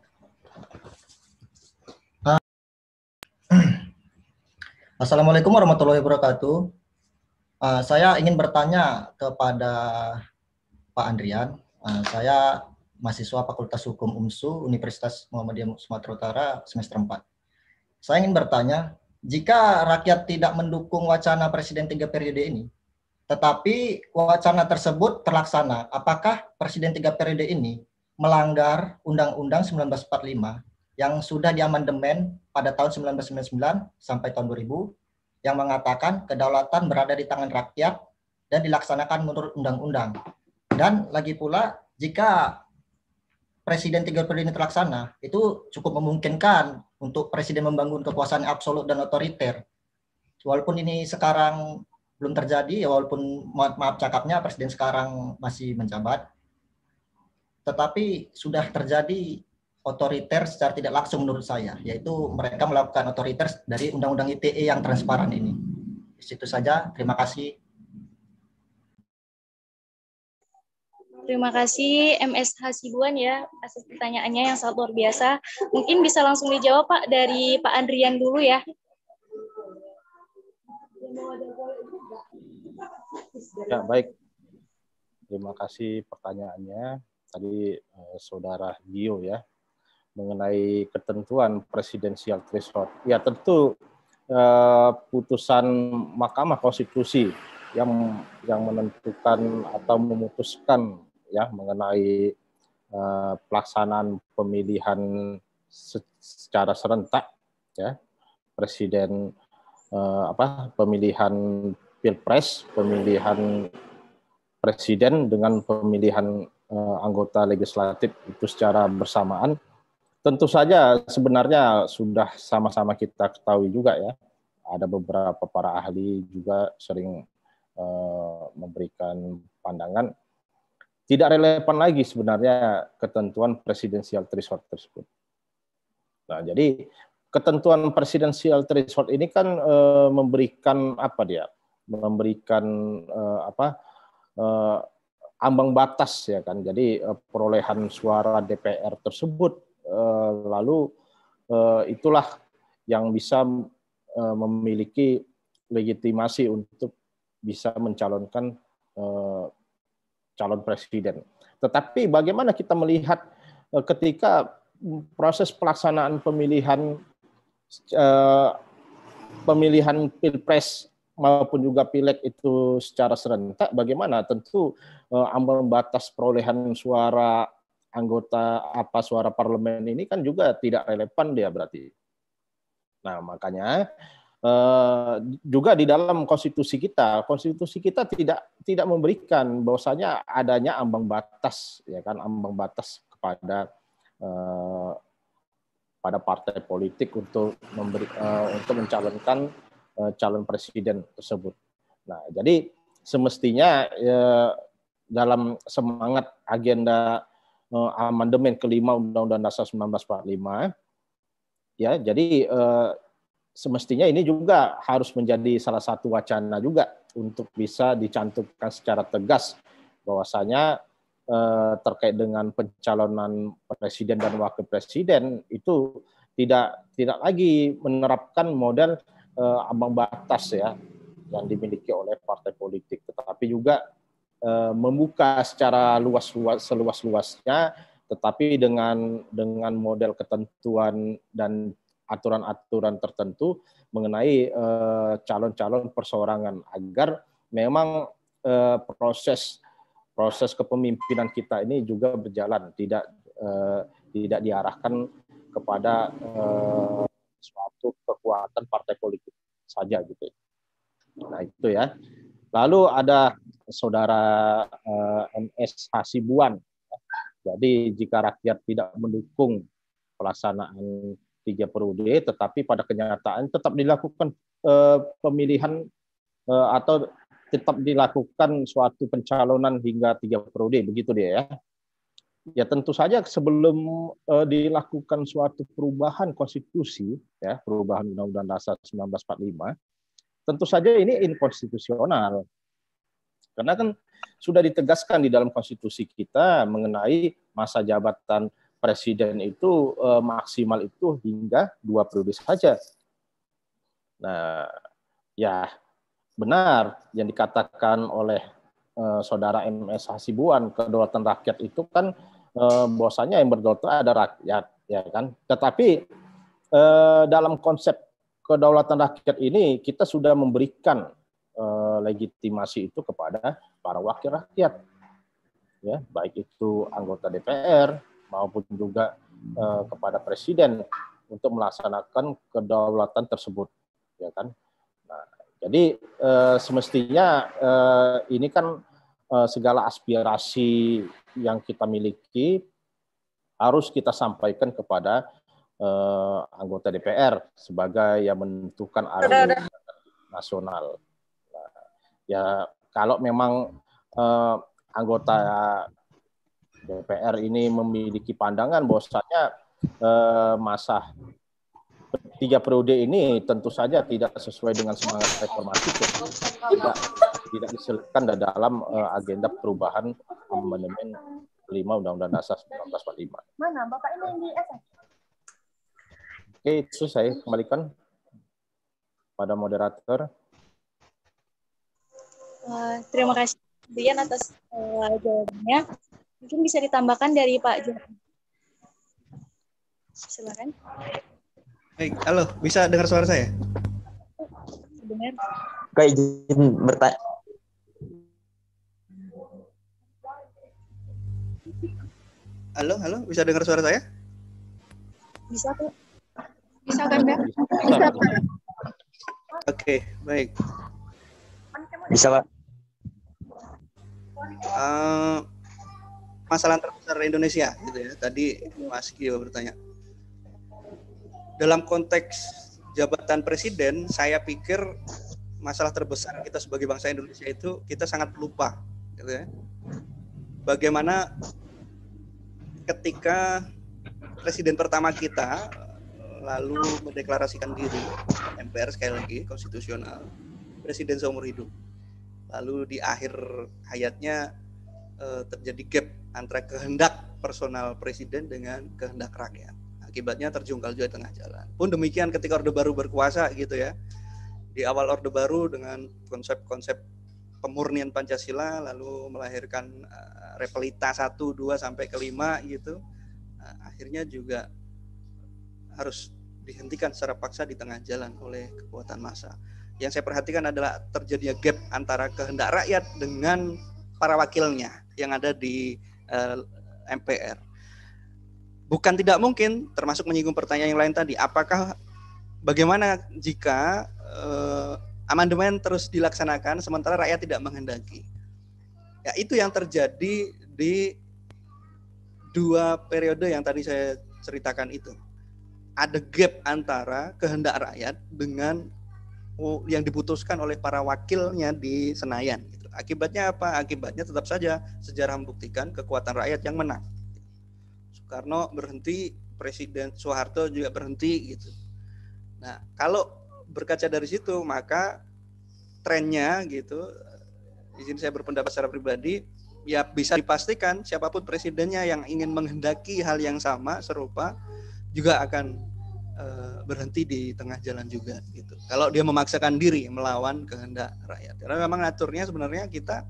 Assalamualaikum warahmatullahi wabarakatuh. Saya ingin bertanya kepada Pak Andrian. Saya mahasiswa Fakultas Hukum UMSU Universitas Muhammadiyah Sumatera Utara semester 4. Saya ingin bertanya, jika rakyat tidak mendukung wacana Presiden 3 periode ini, tetapi wacana tersebut terlaksana, apakah Presiden 3 periode ini melanggar Undang-Undang 1945 yang sudah diamandemen pada tahun 1999 sampai tahun 2000 yang mengatakan kedaulatan berada di tangan rakyat dan dilaksanakan menurut undang-undang. Dan lagi pula jika Presiden 3 periode ini terlaksana, itu cukup memungkinkan untuk Presiden membangun kekuasaan absolut dan otoriter. Walaupun ini sekarang belum terjadi, ya walaupun maaf cakapnya Presiden sekarang masih menjabat, tetapi sudah terjadi otoriter secara tidak langsung menurut saya, yaitu mereka melakukan otoriter dari Undang-Undang ITE yang transparan ini. Di situ saja, terima kasih. Terima kasih MS Hasibuan ya atas pertanyaannya yang sangat luar biasa. Mungkin bisa langsung dijawab Pak dari Pak Andrian dulu ya. Ya, baik. Terima kasih pertanyaannya. Tadi Saudara Gio ya, mengenai ketentuan presidensial threshold. Ya tentu putusan Mahkamah Konstitusi yang menentukan atau memutuskan ya mengenai pelaksanaan pemilihan secara serentak ya presiden pemilihan pilpres, pemilihan presiden dengan pemilihan anggota legislatif itu secara bersamaan. Tentu saja sebenarnya sudah sama-sama kita ketahui juga ya, ada beberapa para ahli juga sering memberikan pandangan tidak relevan lagi sebenarnya ketentuan presidensial threshold tersebut. Nah, jadi ketentuan presidensial threshold ini kan memberikan apa dia? Memberikan ambang batas ya kan. Jadi perolehan suara DPR tersebut lalu itulah yang bisa memiliki legitimasi untuk bisa mencalonkan calon presiden. Tetapi bagaimana kita melihat ketika proses pelaksanaan pemilihan Pilpres maupun juga Pileg itu secara serentak, bagaimana? Tentu ambang batas perolehan suara anggota suara parlemen ini kan juga tidak relevan dia berarti. Nah, makanya juga di dalam konstitusi kita tidak memberikan bahwasanya adanya ambang batas, ya kan, ambang batas kepada pada partai politik untuk mencalonkan calon presiden tersebut. Nah, jadi semestinya dalam semangat agenda amandemen kelima Undang-Undang Dasar 1945, ya, jadi semestinya ini juga harus menjadi salah satu wacana juga untuk bisa dicantumkan secara tegas bahwasanya terkait dengan pencalonan presiden dan wakil presiden itu tidak lagi menerapkan model ambang batas ya yang dimiliki oleh partai politik, tetapi juga membuka secara seluas-luasnya, tetapi dengan model ketentuan dan aturan-aturan tertentu mengenai calon-calon perseorangan agar memang proses kepemimpinan kita ini juga berjalan, tidak diarahkan kepada suatu kekuatan partai politik saja gitu. Nah itu ya. Lalu ada saudara MS Hasibuan. Jadi jika rakyat tidak mendukung pelaksanaan 3 periode, tetapi pada kenyataan tetap dilakukan pemilihan atau tetap dilakukan suatu pencalonan hingga 3 periode, begitu dia ya. Ya tentu saja sebelum dilakukan suatu perubahan konstitusi, ya perubahan Undang-Undang Dasar 1945, tentu saja ini inkonstitusional. Karena kan sudah ditegaskan di dalam konstitusi kita mengenai masa jabatan presiden itu maksimal itu hingga 2 periode saja. Nah, ya benar yang dikatakan oleh saudara MS Hasibuan, kedaulatan rakyat itu kan bahwasanya yang berkedaulatan ada rakyat, ya kan. Tetapi dalam konsep kedaulatan rakyat ini kita sudah memberikan legitimasi itu kepada para wakil rakyat, ya baik itu anggota DPR maupun juga kepada presiden untuk melaksanakan kedaulatan tersebut, ya kan. Nah, jadi semestinya ini kan segala aspirasi yang kita miliki harus kita sampaikan kepada anggota DPR sebagai yang menentukan arah nasional. Nah, ya kalau memang anggota DPR ini memiliki pandangan bahwasanya masa 3 periode ini tentu saja tidak sesuai dengan semangat reformasi, tidak diselipkan dalam agenda perubahan amandemen 5 Undang-Undang Dasar 1945. Mana Bapak ini yang di SS? Oke, itu saya kembalikan pada moderator. Terima kasih Dian atas jawabannya. Mungkin bisa ditambahkan dari Pak Johan. Silakan. Baik, halo, bisa dengar suara saya? Dengar. Kak izin bertanya. Halo, bisa dengar suara saya? Bisa Pak. Bisa kan Pak? Bisa Pak. Oke, baik. Bisa Pak. Masalah terbesar Indonesia gitu ya. Tadi Mas Gio bertanya. Dalam konteks jabatan presiden, saya pikir masalah terbesar kita sebagai bangsa Indonesia itu kita sangat lupa, gitu ya. Bagaimana ketika presiden pertama kita lalu mendeklarasikan diri, MPR sekali lagi konstitusional, presiden seumur hidup. Lalu di akhir hayatnya terjadi gap antara kehendak personal presiden dengan kehendak rakyat. Akibatnya terjungkal juga di tengah jalan. Pun demikian ketika Orde Baru berkuasa gitu ya. Di awal Orde Baru dengan konsep-konsep pemurnian Pancasila, lalu melahirkan Repelita 1, 2 sampai ke 5 gitu. Akhirnya juga harus dihentikan secara paksa di tengah jalan oleh kekuatan massa. Yang saya perhatikan adalah terjadinya gap antara kehendak rakyat dengan para wakilnya yang ada di MPR. Bukan tidak mungkin, termasuk menyinggung pertanyaan yang lain tadi, bagaimana jika amandemen terus dilaksanakan sementara rakyat tidak menghendaki? Ya, itu yang terjadi di 2 periode yang tadi saya ceritakan itu. Ada gap antara kehendak rakyat dengan yang diputuskan oleh para wakilnya di Senayan. Akibatnya apa? Akibatnya tetap saja sejarah membuktikan kekuatan rakyat yang menang. Soekarno berhenti, Presiden Soeharto juga berhenti gitu. Nah, kalau berkaca dari situ, maka trennya gitu, izin saya berpendapat secara pribadi, ya bisa dipastikan siapapun presidennya yang ingin menghendaki hal yang sama, serupa, juga akan berhenti di tengah jalan juga gitu. Kalau dia memaksakan diri melawan kehendak rakyat. Karena memang naturnya sebenarnya kita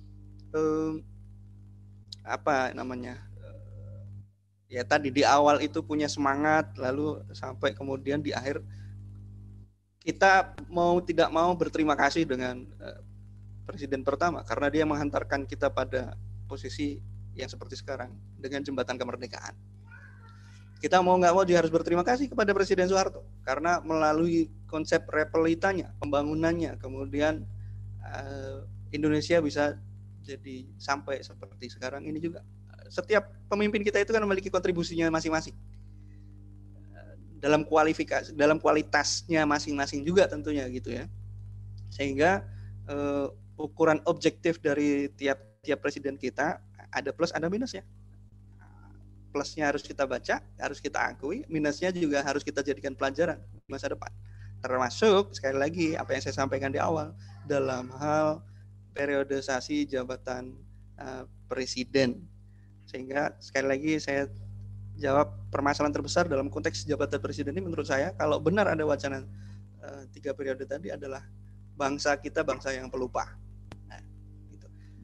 ya tadi di awal itu punya semangat, lalu sampai kemudian di akhir kita mau tidak mau berterima kasih dengan presiden pertama karena dia menghantarkan kita pada posisi yang seperti sekarang dengan jembatan kemerdekaan. Kita mau nggak mau juga harus berterima kasih kepada Presiden Soeharto karena melalui konsep repelitanya, pembangunannya, kemudian Indonesia bisa jadi sampai seperti sekarang ini juga. Setiap pemimpin kita itu kan memiliki kontribusinya masing-masing dalam kualitasnya masing-masing juga tentunya gitu ya. Sehingga ukuran objektif dari tiap presiden kita ada plus ada minusnya. Plusnya harus kita baca, harus kita akui, minusnya juga harus kita jadikan pelajaran di masa depan. Termasuk sekali lagi apa yang saya sampaikan di awal dalam hal periodisasi jabatan presiden. Sehingga sekali lagi saya jawab permasalahan terbesar dalam konteks jabatan presiden ini menurut saya kalau benar ada wacana 3 periode tadi adalah bangsa kita bangsa yang pelupa. Nah, gitu.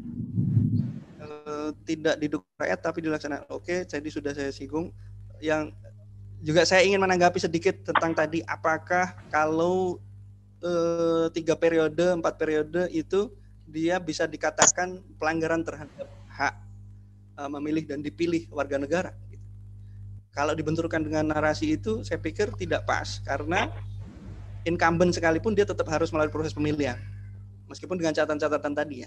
Tidak didukung rakyat tapi dilaksanakan. Oke, jadi sudah saya singgung. Yang juga saya ingin menanggapi sedikit tentang tadi apakah kalau 3 periode, 4 periode itu dia bisa dikatakan pelanggaran terhadap hak memilih dan dipilih warga negara. Kalau dibenturkan dengan narasi itu saya pikir tidak pas karena incumbent sekalipun dia tetap harus melalui proses pemilihan. Meskipun dengan catatan-catatan tadi ya.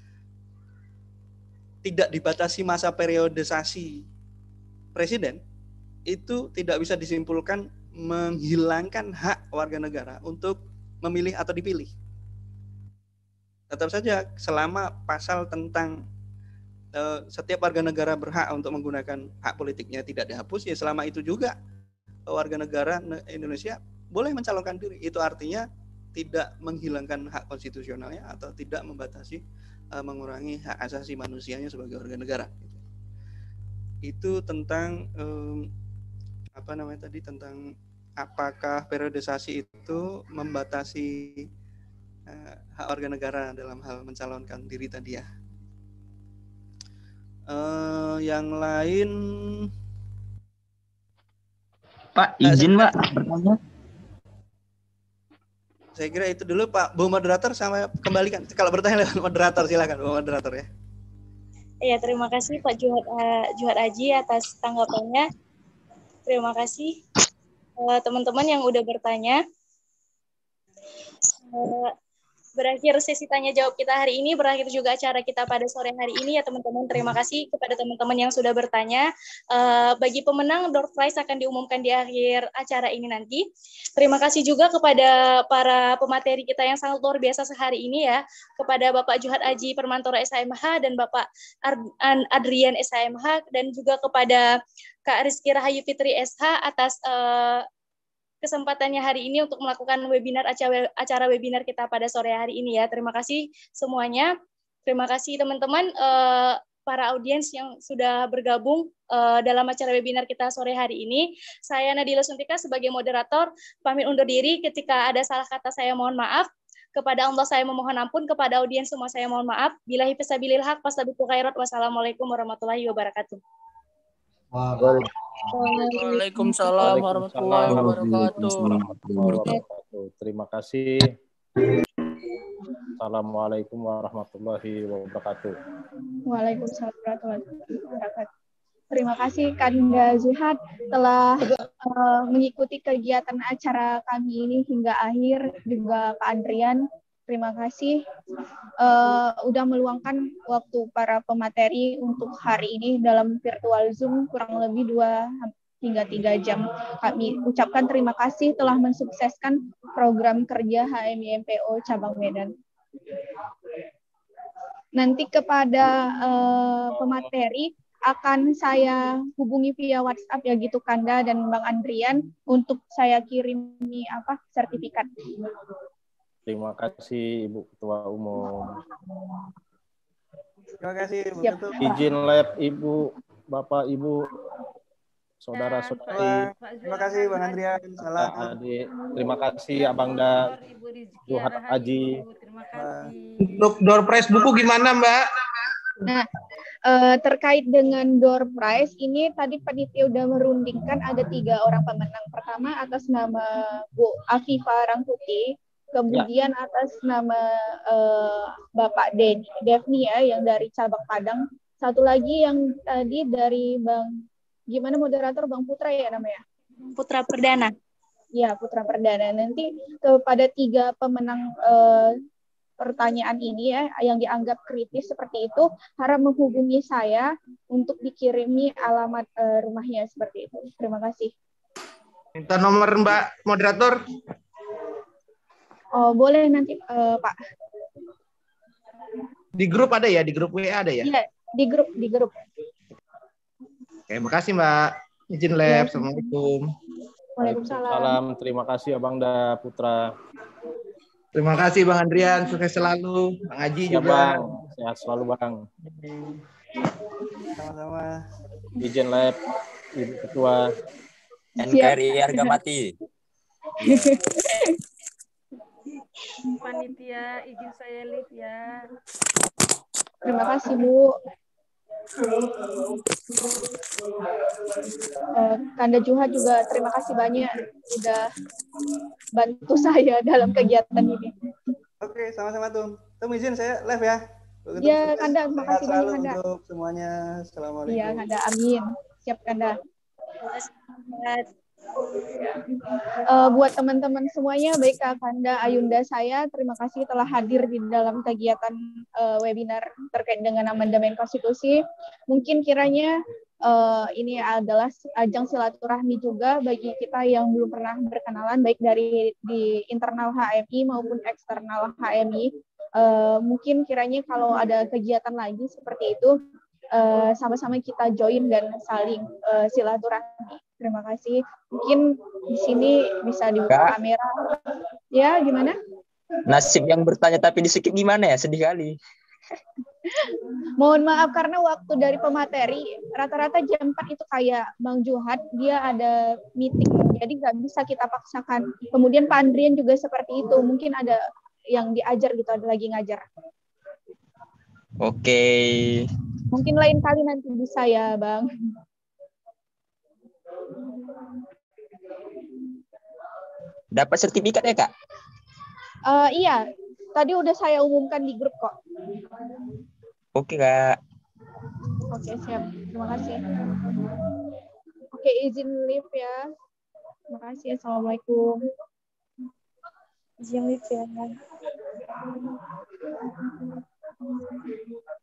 Tidak dibatasi masa periodisasi presiden, itu tidak bisa disimpulkan menghilangkan hak warga negara untuk memilih atau dipilih. Tetap saja selama pasal tentang setiap warga negara berhak untuk menggunakan hak politiknya tidak dihapus, ya selama itu juga warga negara Indonesia boleh mencalonkan diri. Itu artinya tidak menghilangkan hak konstitusionalnya atau tidak membatasi mengurangi hak asasi manusianya sebagai warga negara. Itu tentang tentang apakah periodisasi itu membatasi hak warga negara dalam hal mencalonkan diri tadi ya. Yang lain, Pak, izin Pak bertanya. Saya kira itu dulu Pak Bu Moderator, sama kembalikan. Kalau bertanya lewat moderator silakan Bu Moderator ya. Iya, terima kasih Pak Juhat Aji atas tanggapannya. Terima kasih teman-teman yang udah bertanya. Berakhir sesi tanya jawab kita hari ini, berakhir juga acara kita pada sore hari ini ya teman-teman. Terima kasih kepada teman-teman yang sudah bertanya. Bagi pemenang, door prize akan diumumkan di akhir acara ini nanti. Terima kasih juga kepada para pemateri kita yang sangat luar biasa sehari ini ya, kepada Bapak Juhat Aji Permantoro SHMH dan Bapak Adrian SHMH, dan juga kepada Kak Rizky Rahayu Fitri SH atas kesempatannya hari ini untuk melakukan webinar acara webinar kita pada sore hari ini ya. Terima kasih semuanya. Terima kasih teman-teman para audiens yang sudah bergabung dalam acara webinar kita sore hari ini. Saya Nadila Suntika sebagai moderator pamit undur diri. Ketika ada salah kata saya mohon maaf. Kepada Allah saya memohon ampun, kepada audiens semua saya mohon maaf. Billahi fisabilil haq, fastabiqul khairat. Wassalamualaikum warahmatullahi wabarakatuh. Waalaikumsalam warahmatullahi wabarakatuh. Terima kasih. Assalamualaikum warahmatullahi wabarakatuh. Waalaikumsalam warahmatullahi wabarakatuh. Terima kasih Kanda Zuhad telah mengikuti kegiatan acara kami ini hingga akhir, juga Pak Andrian. Terima kasih udah meluangkan waktu para pemateri untuk hari ini dalam virtual Zoom kurang lebih 2 hingga 3 jam. Kami ucapkan terima kasih telah mensukseskan program kerja HMI MPO Cabang Medan. Nanti kepada pemateri akan saya hubungi via WhatsApp ya gitu Kanda dan Bang Andrian untuk saya kirimi sertifikat. Terima kasih Ibu Ketua Umum. Terima kasih Ibu Siap. Ketua. Izin lab Ibu, Bapak Ibu, saudara-saudari. Terima kasih Bang Andrian. Salam. Adik. Terima kasih Abang Da Zuhad Haji. Untuk door prize buku gimana Mbak? Nah, terkait dengan door prize ini tadi panitia udah merundingkan ada 3 orang pemenang. Pertama atas nama Bu Afifa Rangkuti, kemudian atas nama Bapak Devni ya yang dari cabang Padang. Satu lagi yang tadi dari Bang gimana moderator Bang Putra ya namanya? Putra Perdana. Ya, Putra Perdana. Nanti kepada 3 pemenang pertanyaan ini ya yang dianggap kritis seperti itu harap menghubungi saya untuk dikirimi alamat rumahnya seperti itu. Terima kasih. Minta nomor Mbak moderator. Oh, boleh nanti Pak. Di grup ada ya? Di grup WA ada ya? Iya, di grup. Oke, makasih Mbak. Izin lab. Assalamualaikum. Waalaikumsalam. Terima kasih Abang Da Putra. Terima kasih Bang Andrian, sukses selalu. Bang Haji Ya, juga. Bang. Sehat selalu Bang. Sama-sama. Izin lab Ibu Ketua. NKRI harga mati. Panitia izin saya live ya. Terima kasih Bu. Kanda Juha juga terima kasih banyak sudah bantu saya dalam kegiatan ini. Oke, sama-sama Tum. Tum izin saya live ya. Ya, Kanda, terima kasih banyak Kanda. Untuk semuanya. Assalamualaikum. Iya, Kanda, amin. Siap Kanda. Buat teman-teman semuanya, baik Kak Kanda, Ayunda saya, terima kasih telah hadir di dalam kegiatan webinar terkait dengan amandemen konstitusi. Mungkin kiranya ini adalah ajang silaturahmi juga bagi kita yang belum pernah berkenalan, baik dari di internal HMI maupun eksternal HMI. Mungkin kiranya kalau ada kegiatan lagi seperti itu, sama-sama kita join dan saling silaturahmi. Terima kasih. Mungkin di sini bisa dibuka kamera. Ya, gimana? Nasib yang bertanya tapi di-skip gimana ya? Sedih kali. Mohon maaf karena waktu dari pemateri rata-rata jam 4 itu kayak Bang Juhad, dia ada meeting. Jadi nggak bisa kita paksakan. Kemudian Pak Andrian juga seperti itu. Mungkin ada yang diajar gitu, ada lagi ngajar. Oke. Mungkin lain kali nanti bisa ya, Bang. Dapat sertifikat ya, Kak? Iya, tadi udah saya umumkan di grup kok. Oke, Kak. Oke, siap. Terima kasih. Oke, izin live ya. Terima kasih. Assalamualaikum. Izin live ya.